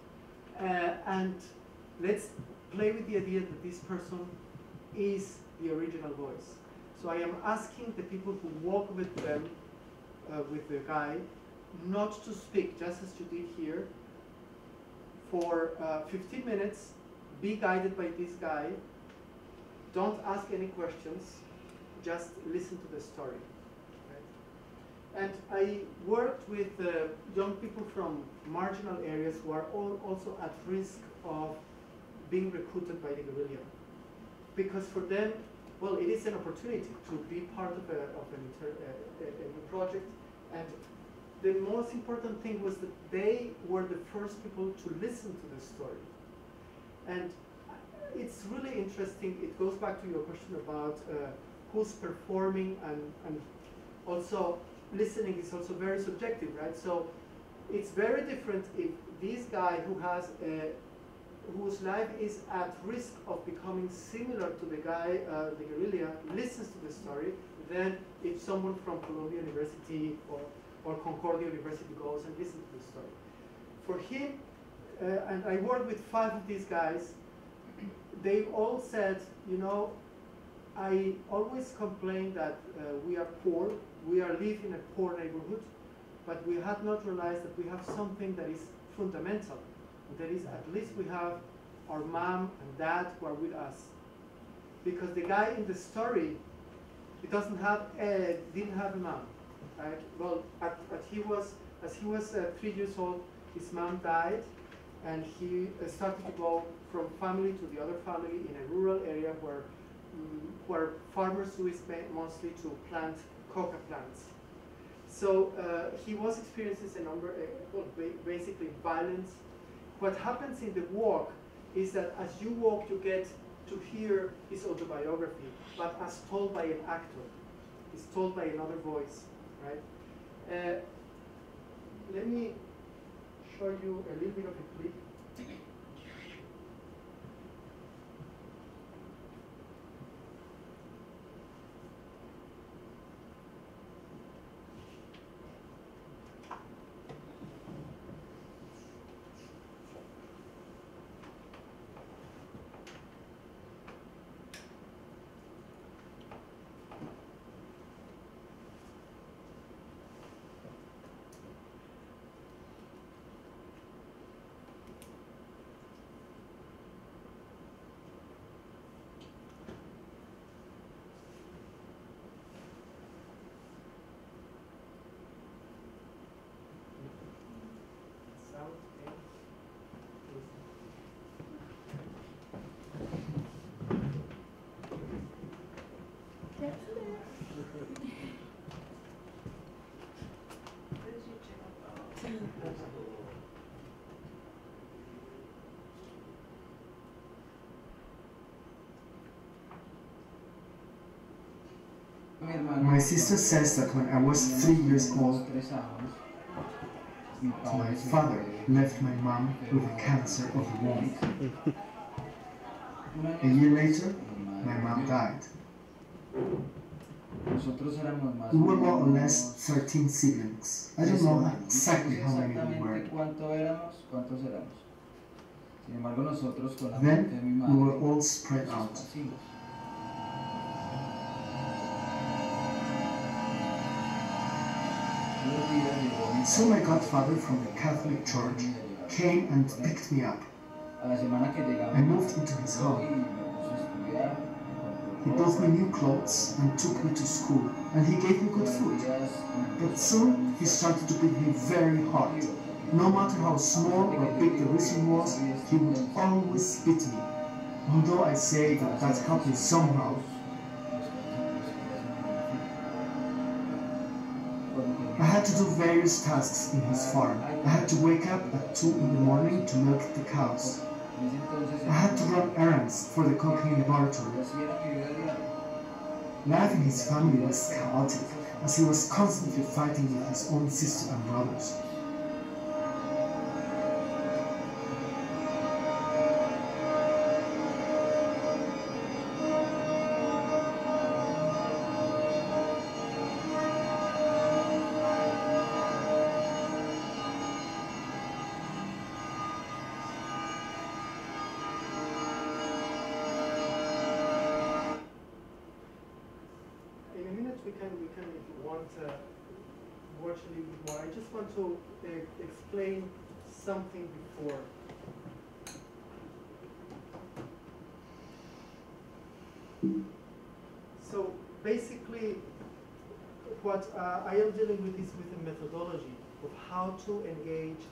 and let's play with the idea that this person is the original voice. So I am asking the people who walk with them, with the guy, not to speak, just as you did here, for 15 minutes, be guided by this guy, don't ask any questions, just listen to the story. Right? And I worked with young people from marginal areas who are also at risk of being recruited by the guerrilla. Because for them, well, it is an opportunity to be part of a new project. And the most important thing was that they were the first people to listen to the story. And it's really interesting. It goes back to your question about who's performing, and also listening is also very subjective, right? So it's very different if this guy who has whose life is at risk of becoming similar to the guy, the guerrilla, listens to the story, than if someone from Columbia University or Concordia University goes and listens to the story. For him, and I worked with 5 of these guys, they all said, you know, I always complain that we are poor, we are live in a poor neighborhood, but we had not realized that we have something that is fundamental. That is, at least we have our mom and dad who are with us. Because the guy in the story, he didn't have a mom, right? Well, as he was 3 years old, his mom died, and he started to go from family to the other family in a rural area where farmers do is mostly to plant coca plants. So he was experiencing a number, basically violence. What happens in the walk is that as you walk, you get to hear his autobiography, but as told by an actor. It's told by another voice, right? Let me show you a little bit of a clip. My sister says that when I was 3 years old, my father left my mom with a cancer of the womb. A year later, my mom died. We were more or less 13 siblings. I don't know exactly how many we were. Then we were all spread out. So my godfather from the Catholic Church came and picked me up. I moved into his home. He bought me new clothes and took me to school, and he gave me good food. But soon he started to beat me very hard. No matter how small or big the reason was, he would always beat me. Although I say that helped me somehow. I had to do various tasks in his farm. I had to wake up at 2 in the morning to milk the cows. I had to run errands for the cocaine laboratory. Life in his family was chaotic, as he was constantly fighting with his own sister and brothers. want to watch a little bit more. I just want to explain something before. So basically, what I am dealing with is with a methodology of how to engage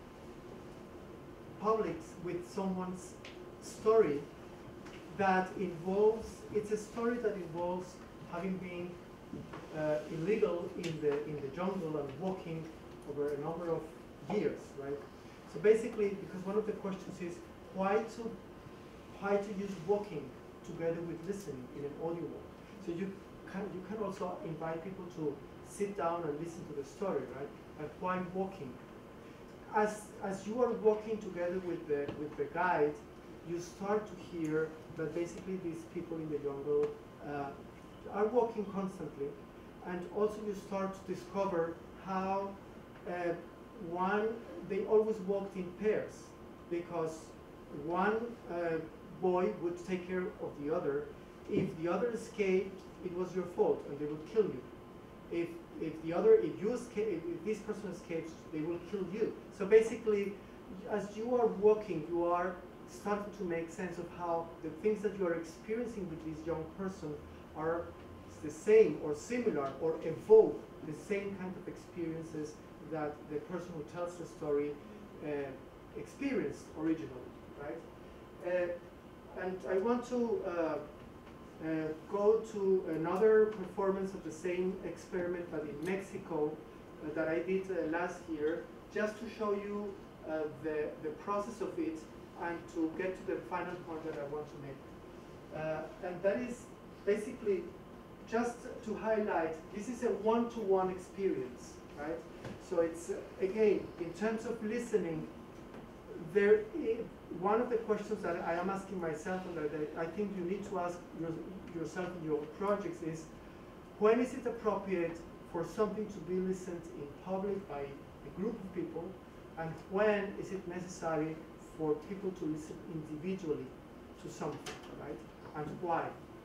publics with someone's story that involves, it's a story that involves having been illegal in the jungle and walking over a number of years, right? So basically, because one of the questions is why to use walking together with listening in an audio walk. So you can also invite people to sit down and listen to the story, right? But why walking? As you are walking together with the guide, you start to hear that basically these people in the jungle are walking constantly, and also you start to discover how they always walked in pairs, because one boy would take care of the other. If the other escaped, it was your fault, and they would kill you. If this person escapes, they will kill you. So basically, as you are walking, you are starting to make sense of how the things that you are experiencing with this young person are the same or similar or evoke the same kind of experiences that the person who tells the story experienced originally, right? And I want to go to another performance of the same experiment, but in Mexico, that I did last year, just to show you the process of it and to get to the final point that I want to make. And that is basically just to highlight, this is a one-to-one experience, right? So it's, again, in terms of listening, one of the questions that I am asking myself and that I think you need to ask yourself in your projects is, when is it appropriate for something to be listened in public by a group of people, and when is it necessary for people to listen individually to something, right? And why?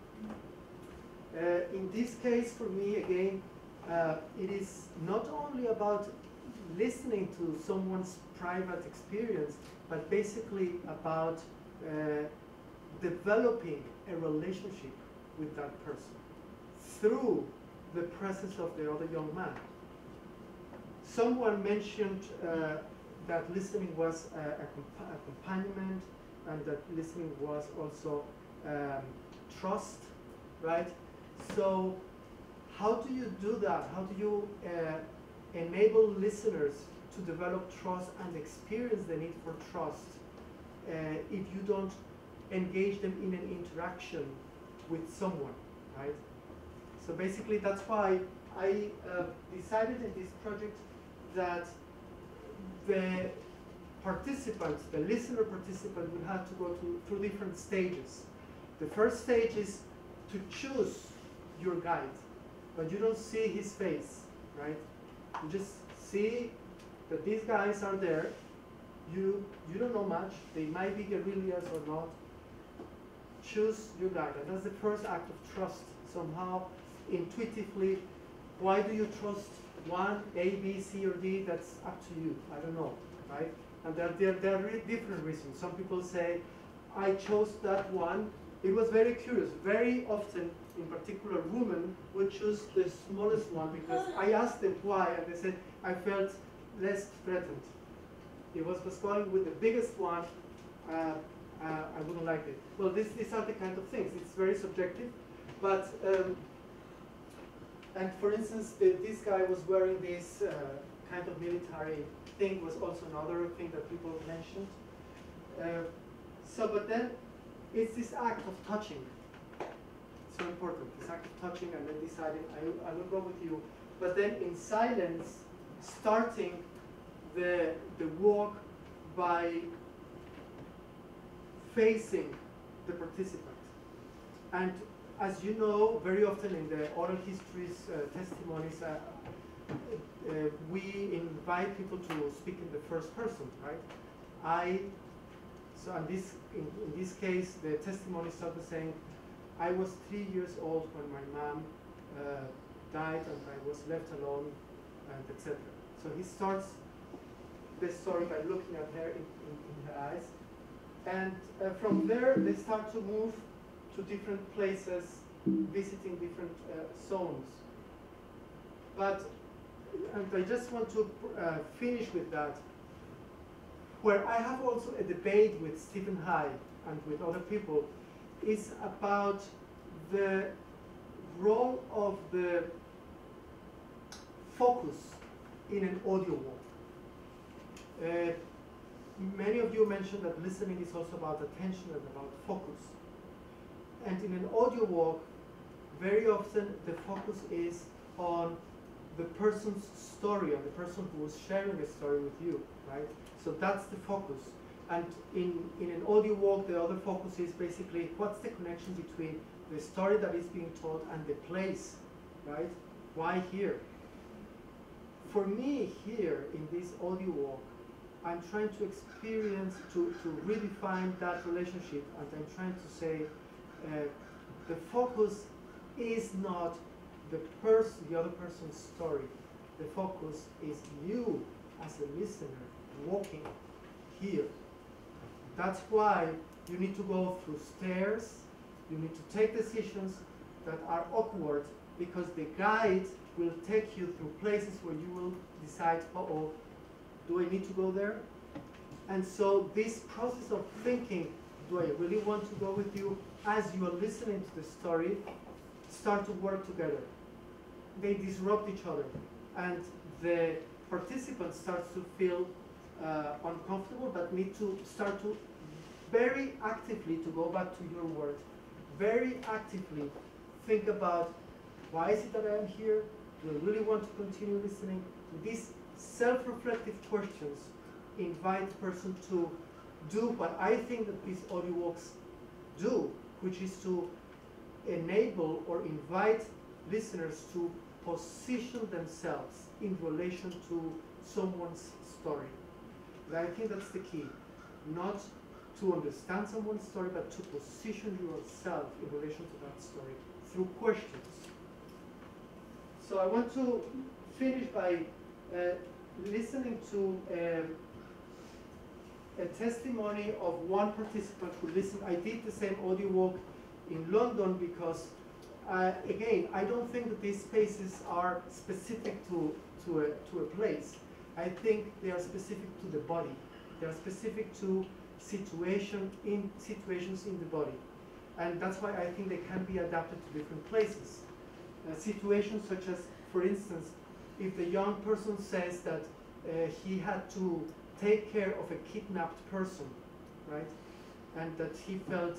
In this case, for me, again, it is not only about listening to someone's private experience, but basically about developing a relationship with that person through the presence of the other young man. Someone mentioned that listening was accompaniment, and that listening was also trust, right? So how do you do that? How do you enable listeners to develop trust and experience the need for trust if you don't engage them in an interaction with someone, right? So basically that's why I decided in this project that the participant, the listener participant, would have to go through different stages. The first stage is to choose your guide, but you don't see his face, right? You just see that these guys are there. You don't know much. They might be guerrillas or not. Choose your guide, and that's the first act of trust. Somehow, intuitively, why do you trust one, A, B, C, or D? That's up to you. I don't know, right? And there are really different reasons. Some people say, I chose that one. It was very curious. Very often, in particular, women would choose the smallest one because I asked them why, and they said, I felt less threatened. It was going with the biggest one, I wouldn't like it. Well, these are the kind of things. It's very subjective, but and for instance, this guy was wearing this kind of military thing. Was also another thing that people mentioned. But then it's this act of touching. It's so important. This act of touching, and then deciding I will go with you. But then in silence, starting the walk by facing the participant. And as you know, very often in the oral histories testimonies, we invite people to speak in the first person, right? In this case, the testimony started saying, I was 3 years old when my mom died and I was left alone, and etc. So he starts the story by looking at her in her eyes. And from there, they start to move to different places, visiting different zones. But, and I just want to finish with that, where I have also a debate with Stephen High and with other people, is about the role of the focus in an audio walk. Many of you mentioned that listening is also about attention and about focus. And in an audio walk, very often the focus is on the person's story, on the person who was sharing a story with you, right? So that's the focus. And in an audio walk, the other focus is basically what's the connection between the story that is being told and the place, right? Why here? For me, here in this audio walk, I'm trying to experience, to redefine that relationship, and I'm trying to say the focus is not the other person's story. The focus is you as a listener walking here. That's why you need to go through stairs, you need to take decisions that are awkward, because the guide will take you through places where you will decide, uh-oh, do I need to go there? And so this process of thinking, do I really want to go with you, as you are listening to the story, start to work together. They disrupt each other, and the participant starts to feel uncomfortable, but need to start to very actively, to go back to your word, very actively think about, why is it that I am here? Do I really want to continue listening? These self-reflective questions invite the person to do what I think that these audio walks do, which is to enable or invite listeners to position themselves in relation to someone's story. And I think that's the key. Not to understand someone's story, but to position yourself in relation to that story through questions. So I want to finish by listening to a testimony of one participant who listened. I did the same audio walk in London because, again, I don't think that these spaces are specific to a place. I think they are specific to the body. They are specific to situations in the body. And that's why I think they can be adapted to different places. Situations such as, for instance, if the young person says that he had to take care of a kidnapped person, right? And that he felt,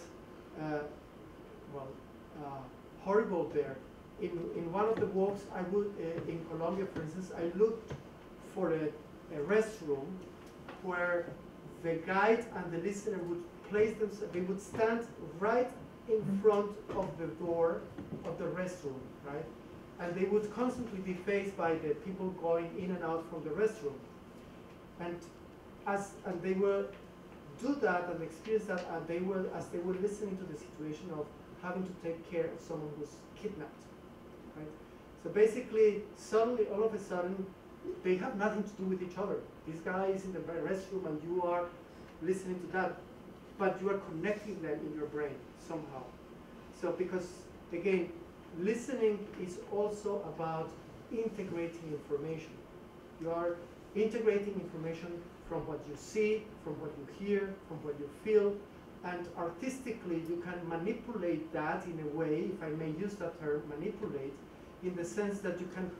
horrible there. In one of the walks, I would, in Colombia, for instance, I looked for a restroom where the guide and the listener would place themselves, they would stand right in front of the door of the restroom, right? And they would constantly be faced by the people going in and out from the restroom. And they will do that and experience that, and as they were listening to the situation of having to take care of someone who's kidnapped, right? So basically, suddenly, all of a sudden, they have nothing to do with each other. This guy is in the restroom and you are listening to that, but you are connecting them in your brain somehow. So because, again, listening is also about integrating information. You are integrating information from what you see, from what you hear, from what you feel, and artistically you can manipulate that in a way, if I may use that term, manipulate, in the sense that you can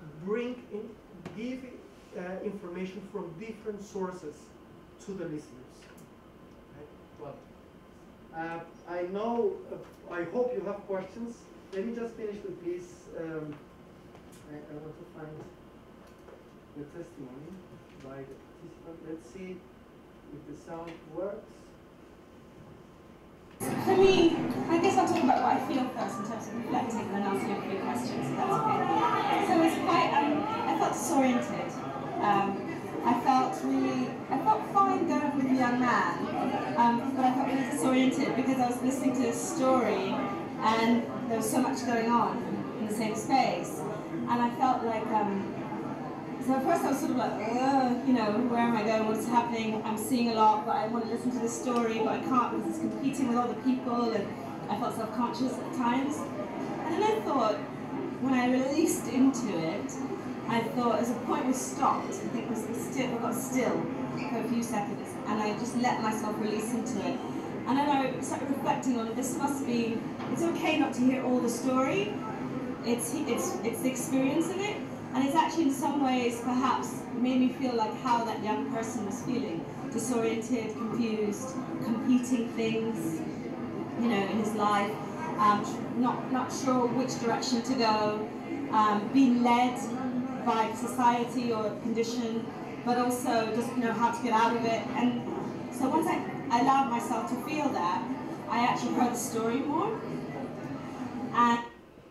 give information from different sources to the listeners. Right? Well, I know, I hope you have questions. Let me just finish with this. I want to find the testimony by the participant. Let's see if the sound works. For me, I guess I'll talk about what I feel first in terms of reflecting and then ask you a few questions, if that's okay. So it's quite, I felt disoriented. I felt fine going with the young man, but I felt really disoriented because I was listening to his story and there was so much going on in the same space. And I felt like, so at first I was sort of like, you know, where am I going, what's happening? I'm seeing a lot, but I want to listen to the story, but I can't because it's competing with other people, and I felt self-conscious at times. And then I thought, when I released into it, I thought, as a point we stopped, I think we got still for a few seconds, and I just let myself release into it. And then I started reflecting on it. This must be, it's okay not to hear all the story. It's the experience of it, and it's actually in some ways perhaps made me feel like how that young person was feeling, disoriented, confused, competing things, you know, in his life, not sure which direction to go, being led by society or condition, but also doesn't know how to get out of it. And so once I allowed myself to feel that, I actually heard the story more. And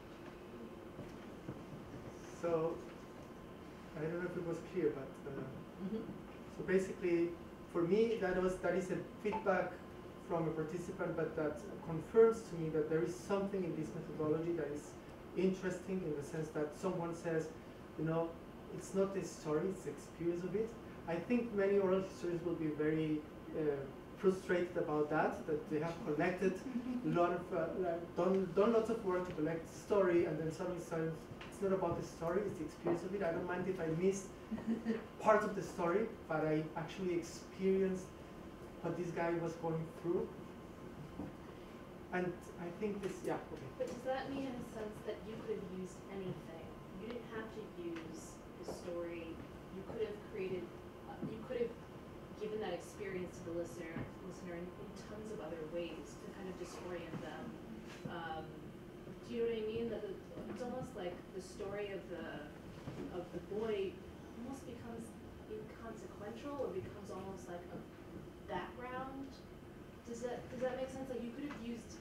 so, I don't know if it was clear, but so basically, for me, that is a feedback from a participant, but that confirms to me that there is something in this methodology that is interesting in the sense that someone says, you know, it's not a story, it's the experience of it. I think many oral historians will be very frustrated about that they have collected a lot of, done lots of work to collect the story, and then suddenly it's not about the story, it's the experience of it. I don't mind if I missed part of the story, but I actually experienced what this guy was going through. And I think this, yeah, okay. But does that mean in a sense that you could have used anything? You didn't have to use the story. You could have created, you could have given that experience to the listener in tons of other ways to kind of disorient them. Do you know what I mean? That it's almost like the story of the boy almost becomes inconsequential, or becomes almost like a background. Does that make sense? Like you could have used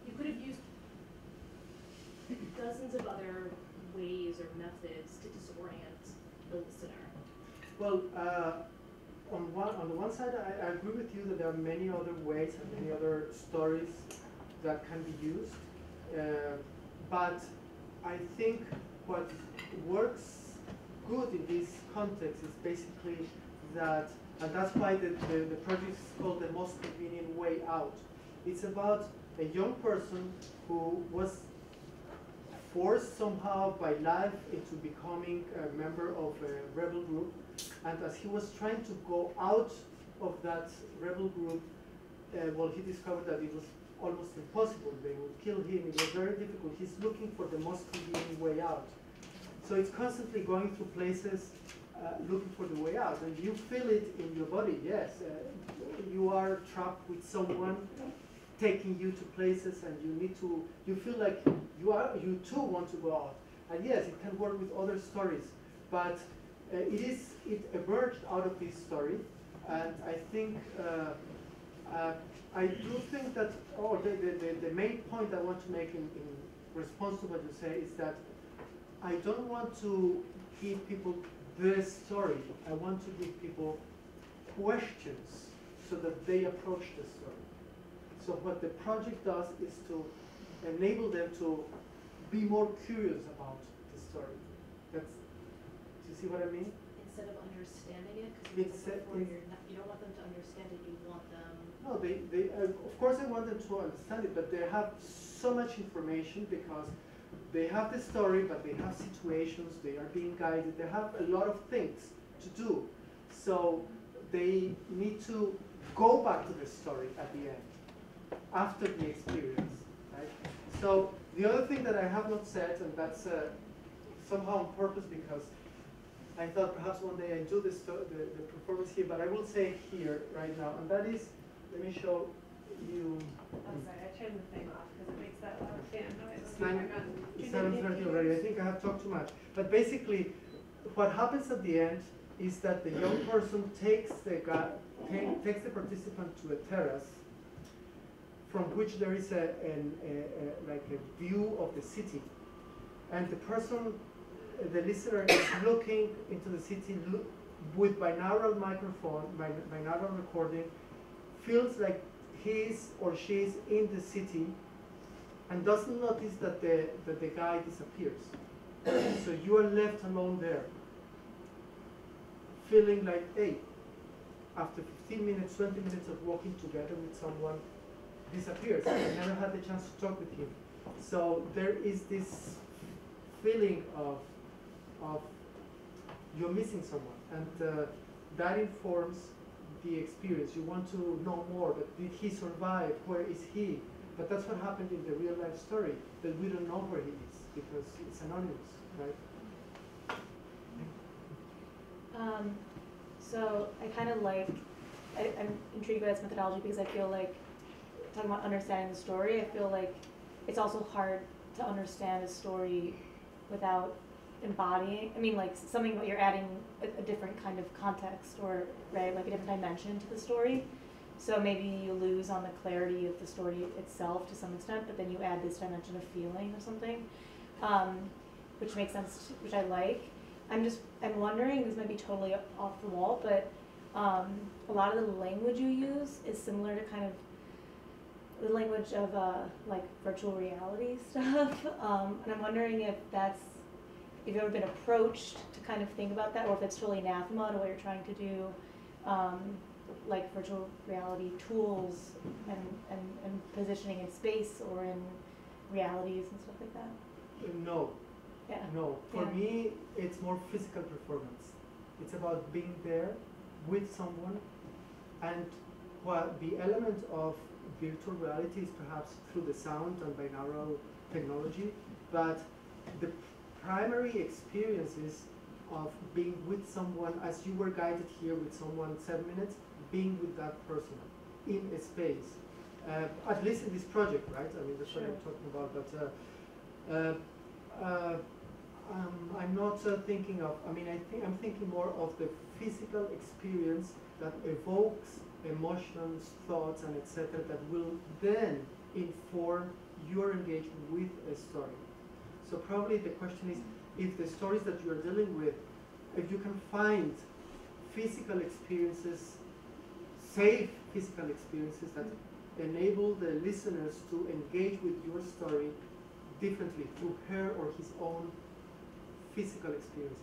dozens of other ways or methods to disorient the listener. Well, on the one side, I agree with you that there are many other ways and many other stories that can be used. But I think what works good in this context is basically that, and that's why the project is called The Most Convenient Way Out. It's about a young person who was forced somehow by life into becoming a member of a rebel group, and as he was trying to go out of that rebel group, well, he discovered that it was almost impossible. They would kill him. It was very difficult. He's looking for the most convenient way out. So it's constantly going through places looking for the way out, and you feel it in your body. Yes, you are trapped with someone taking you to places, and you feel like you too want to go out. And yes, it can work with other stories, but it emerged out of this story, and I think I do think that the main point I want to make in response to what you say is that I don't want to give people the story. I want to give people questions so that they approach the story. So what the project does is to enable them to be more curious about the story. Do you see what I mean? Instead of understanding it, because you don't want them to understand it, you want them. No, of course I want them to understand it, but they have so much information because they have the story, but they have situations, they are being guided, they have a lot of things to do. So they need to go back to the story at the end, after the experience, right? So the other thing that I have not said, and that's somehow on purpose because I thought perhaps one day I'd do the performance here, but I will say it here right now, and that is, let me show you. I'm sorry, I turned the thing off because it makes that loud fan noise. It's 7:30 already. I think I have talked too much. But basically, what happens at the end is that the young person takes the participant to a terrace from which there is like a view of the city, and the listener is looking into the city with binaural microphone, binaural recording, feels like he's or she's in the city, and doesn't notice that the guy disappears. So you are left alone there, feeling like, hey, after 15 minutes, 20 minutes of walking together with someone, disappears. I never had the chance to talk with him. So there is this feeling of you're missing someone, and that informs the experience. You want to know more. But did he survive? Where is he? But that's what happened in the real life story, that we don't know where he is because it's anonymous, right? So I kind of like, I'm intrigued by this methodology because I feel like, talking about understanding the story, I feel like it's also hard to understand a story without embodying, I mean, like something that you're adding a different kind of context or, right, like a different dimension to the story. So maybe you lose on the clarity of the story itself to some extent, but then you add this dimension of feeling or something, which makes sense, which I like. I'm wondering, this might be totally off the wall, but a lot of the language you use is similar to kind of the language of like virtual reality stuff. And I'm wondering if you've ever been approached to kind of think about that, or if it's totally anathema to what you're trying to do, like virtual reality tools and positioning in space or in realities and stuff like that. No. Yeah. No. For Yeah. me, it's more physical performance. It's about being there with someone, and while the element of virtual reality is perhaps through the sound and binaural technology, but the primary experiences of being with someone, as you were guided here with someone 7 minutes, being with that person in a space. At least in this project, right? I mean, that's what I'm talking about. But I'm not thinking of, I mean, I'm thinking more of the physical experience that evokes emotions, thoughts, and etc. that will then inform your engagement with a story. So probably the question is, if the stories that you are dealing with, if you can find physical experiences, safe physical experiences that enable the listeners to engage with your story differently through her or his own physical experiences.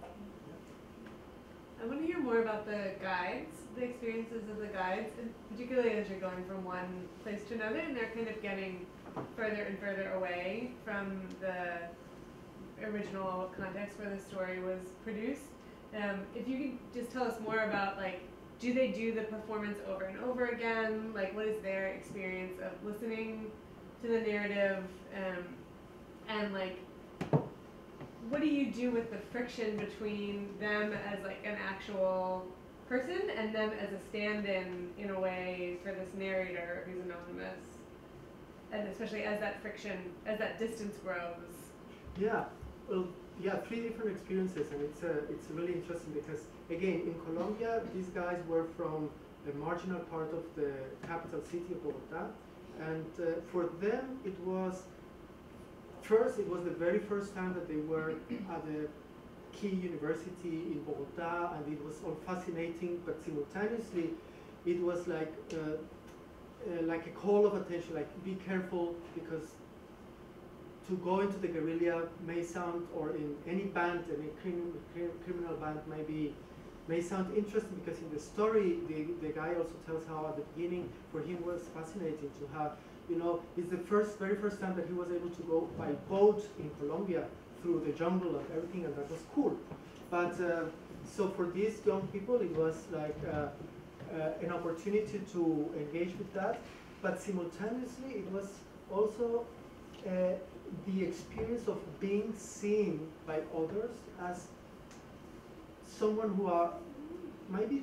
I want to hear more about the guides, the experiences of the guides, and particularly as you're going from one place to another, and they're kind of getting further and further away from the original context where the story was produced. If you could just tell us more about, like, do they do the performance over and over again? Like, what is their experience of listening to the narrative? And like, what do you do with the friction between them as like an actual person and them as a stand-in in a way for this narrator who's anonymous? And especially as that friction, as that distance grows. Yeah, well, yeah, 3 different experiences, and it's really interesting because, again, in Colombia, these guys were from the marginal part of the capital city of Bogota, and for them it was the very first time that they were at a key university in Bogota, and it was all fascinating, but simultaneously it was like a call of attention, like be careful, because to go into the guerrilla may sound, or in any band, any criminal band may sound interesting, because in the story the guy also tells how at the beginning for him was fascinating to have, you know, it's the very first time that he was able to go by boat in Colombia through the jungle and everything, and that was cool. But so for these young people, it was like an opportunity to engage with that, but simultaneously it was also the experience of being seen by others as someone who are maybe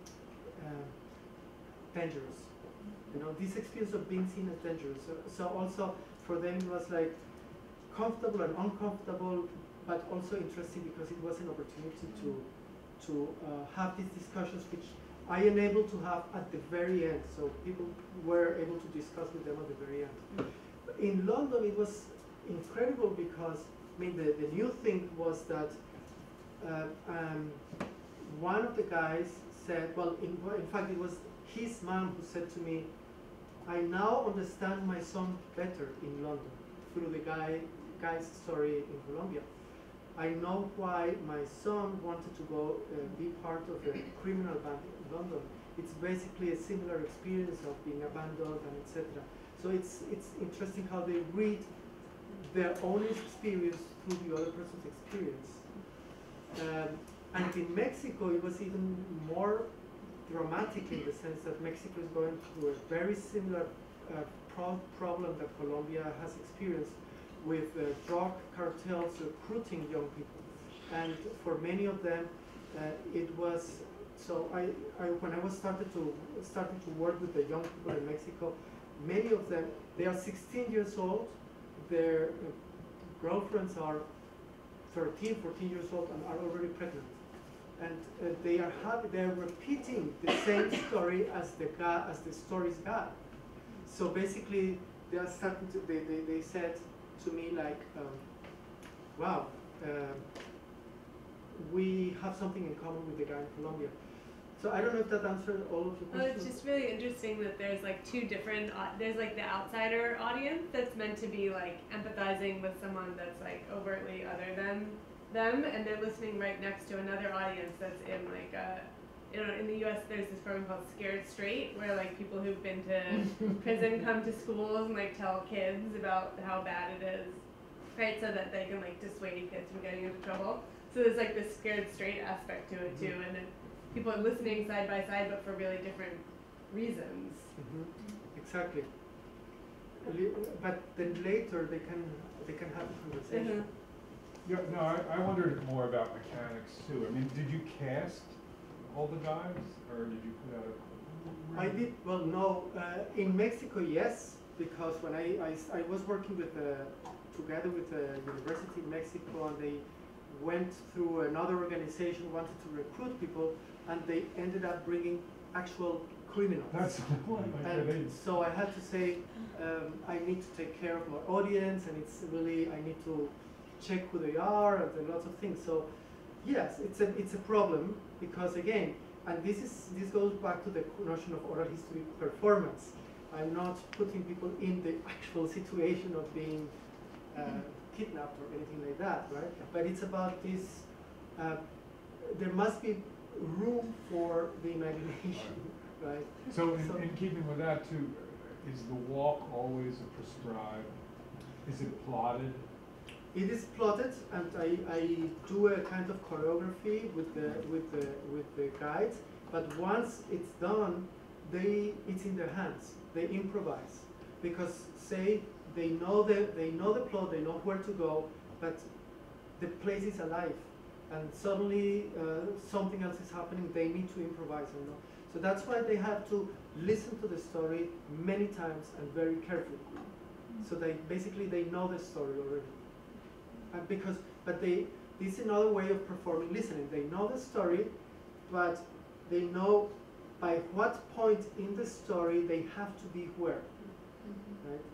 dangerous. You know, this experience of being seen as dangerous. So also for them it was like comfortable and uncomfortable, but also interesting because it was an opportunity to have these discussions, which I enabled to have at the very end. So people were able to discuss with them at the very end. In London, it was incredible because, I mean, the new thing was that one of the guys said, well, in fact, it was his mom who said to me, I now understand my son better in London through the guy's story in Colombia. I know why my son wanted to go be part of a criminal band in London. It's basically a similar experience of being abandoned and etc. So it's interesting how they read their own experience through the other person's experience. And in Mexico, it was even more dramatic in the sense that Mexico is going through a very similar problem that Colombia has experienced with drug cartels recruiting young people. And for many of them, it was, so when I was starting to work with the young people in Mexico, many of them, they are 16 years old, their girlfriends are 13, 14 years old and are already pregnant. And they are repeating the same story as the story's guy. So basically, they are starting to, they said to me like, wow, we have something in common with the guy in Colombia. So I don't know if that answered all of your questions. Well, it's just really interesting that there's like two different, there's like the outsider audience that's meant to be like empathizing with someone that's like overtly other than them, and they're listening right next to another audience that's in like in the US there's this program called Scared Straight, where like people who've been to prison come to schools and like tell kids about how bad it is, right, so that they can like dissuade kids from getting into trouble. So there's like this Scared Straight aspect to it too, and then people are listening side by side but for really different reasons. Exactly. But then later they can have a conversation. Yeah, no, I wondered more about mechanics too. I mean, did you cast all the guys, or did you put out a... I did, well, no. In Mexico, yes, because when I was working with, together with the university in Mexico, and they went through another organization, wanted to recruit people, and they ended up bringing actual criminals. That's and so I had to say, I need to take care of my audience, and it's really, I need to check who they are and lots of things. So yes, it's a problem because again, and this goes back to the notion of oral history performance. I'm not putting people in the actual situation of being kidnapped or anything like that, right? But it's about this. There must be room for the imagination, right? So in keeping with that too, is the walk always a prescribed? Is it plotted? It is plotted, and I do a kind of choreography with the guides. But once it's done, it's in their hands. They improvise because say they know the plot, they know where to go, but the place is alive, and suddenly something else is happening. They need to improvise, so that's why they have to listen to the story many times and very carefully. So they know the story already. This is another way of performing listening. They know the story, but they know by what point in the story they have to be where, right?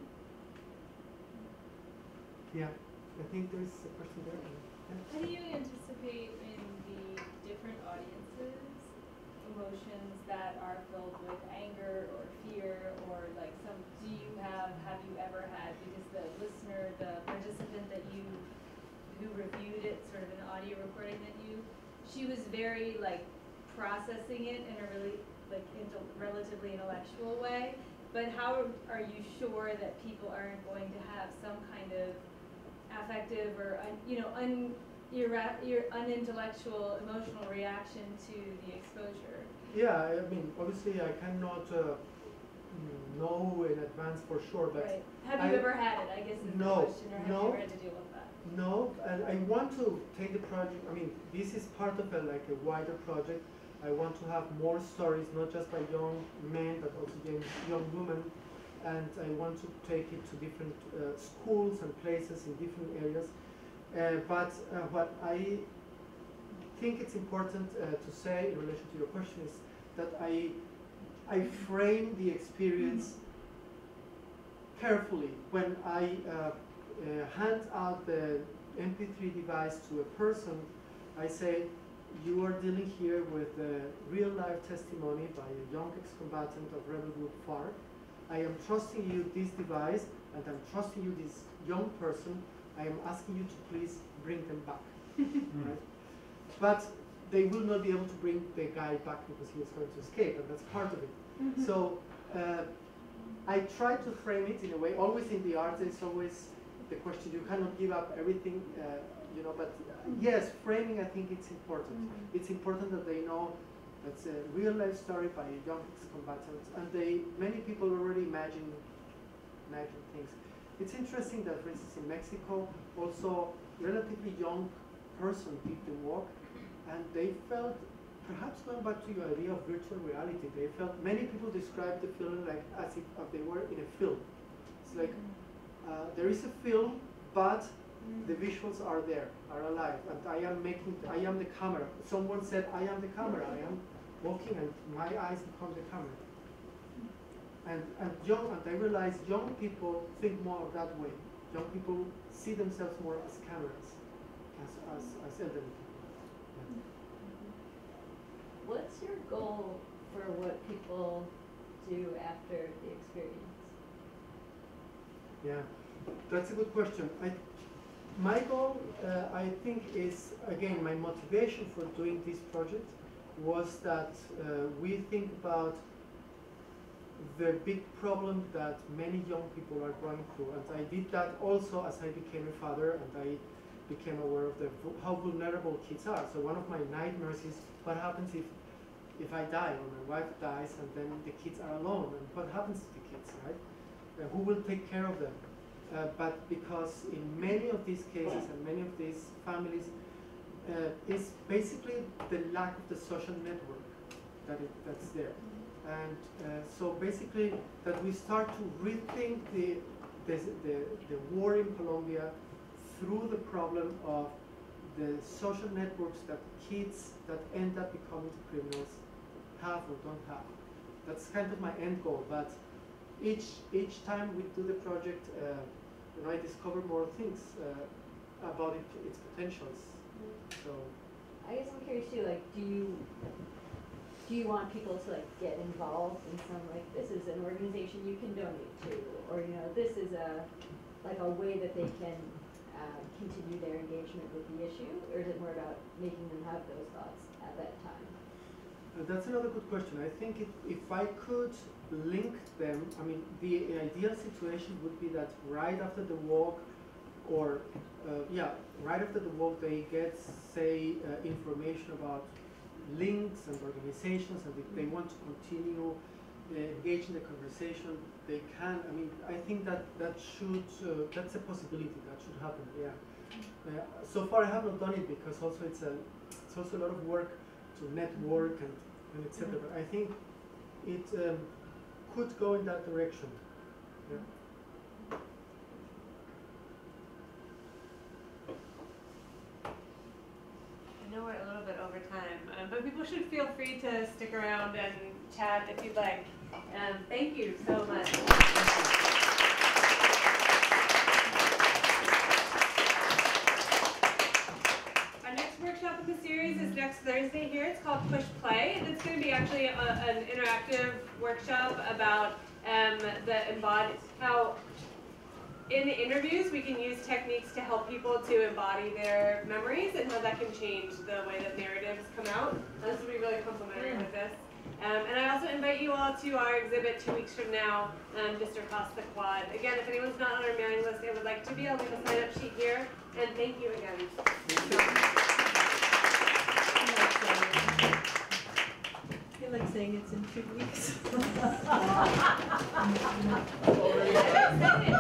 Yeah, I think there's a question there. Yeah. How do you anticipate in the different audiences emotions that are filled with anger or fear, or like have you ever had, because the listener, the participant who reviewed it, sort of an audio recording she was very like processing it in a really like relatively intellectual way, but how are you sure that people aren't going to have some kind of affective or your unintellectual emotional reaction to the exposure? Yeah, I mean, obviously I cannot know in advance for sure, but right. Have you ever had it, I guess is the question, or have you ever had to deal with that? No, and I want to take the project, I mean, this is part of a wider project. I want to have more stories, not just by young men, but also young women, and I want to take it to different schools and places in different areas. But what I think it's important to say in relation to your question is that I frame the experience carefully when I hand out the MP3 device to a person. I say, you are dealing here with a real life testimony by a young ex-combatant of Rebel Group FARC. I am trusting you this device, and I'm trusting you this young person. I am asking you to please bring them back. right? But they will not be able to bring the guy back because he was going to escape, and that's part of it. So I try to frame it in a way. Always in the art, there's always the question: you cannot give up everything, you know. But yes, framing, I think it's important. It's important that they know that's a real life story by young ex-combatants, and many people already imagine things. It's interesting that, for instance, in Mexico, also relatively young person did the walk, and they felt, perhaps going back to your idea of virtual reality, they felt, many people describe the feeling like as if they were in a film. It's like there is a film, but the visuals are there, are alive, and I am the camera. Someone said, I am the camera. I am walking, and my eyes become the camera. And I realize young people think more that way. Young people see themselves more as cameras, as elderly people. What's your goal for what people do after the experience? Yeah, that's a good question. My goal, I think, is, again, my motivation for doing this project was that we think about the big problem that many young people are going through. And I did that also as I became a father, and I became aware of how vulnerable kids are. So one of my nightmares is what happens if I die or my wife dies and then the kids are alone, and what happens to the kids, right? Who will take care of them? But because in many of these cases and many of these families, it's basically the lack of the social network that's there. And so basically that we start to rethink the war in Colombia through the problem of the social networks that kids that end up becoming criminals have or don't have. That's kind of my end goal, but each time we do the project, you know, I discover more things about its potentials. So I guess I'm curious too, like, do you want people to like get involved in some, like, this is an organization you can donate to, or, you know, this is a way that they can continue their engagement with the issue, or is it more about making them have those thoughts at that time? That's another good question. I think if I could link them, I mean, the ideal situation would be that right after the walk, or right after the walk, they get, say, information about links and organizations, and if they want to continue engage in the conversation, they can. I mean, I think that's a possibility that should happen. Yeah. So far, I have not done it because also it's also a lot of work to network and etc. But I think it could go in that direction. Yeah. I know we're a little bit over time, but people should feel free to stick around and chat if you'd like. Thank you so much. Our next workshop in the series is next Thursday here. It's called Push Play, and it's going to be actually an interactive workshop about how in the interviews we can use techniques to help people to embody their memories and how that can change the way that narratives come out. This will be really complementary with this. And I also invite you all to our exhibit 2 weeks from now, just across the quad. Again, if anyone's not on our mailing list and would like to be, I'll leave a sign-up sheet here. And thank you again. I feel like saying it's in 2 weeks. I'm excited.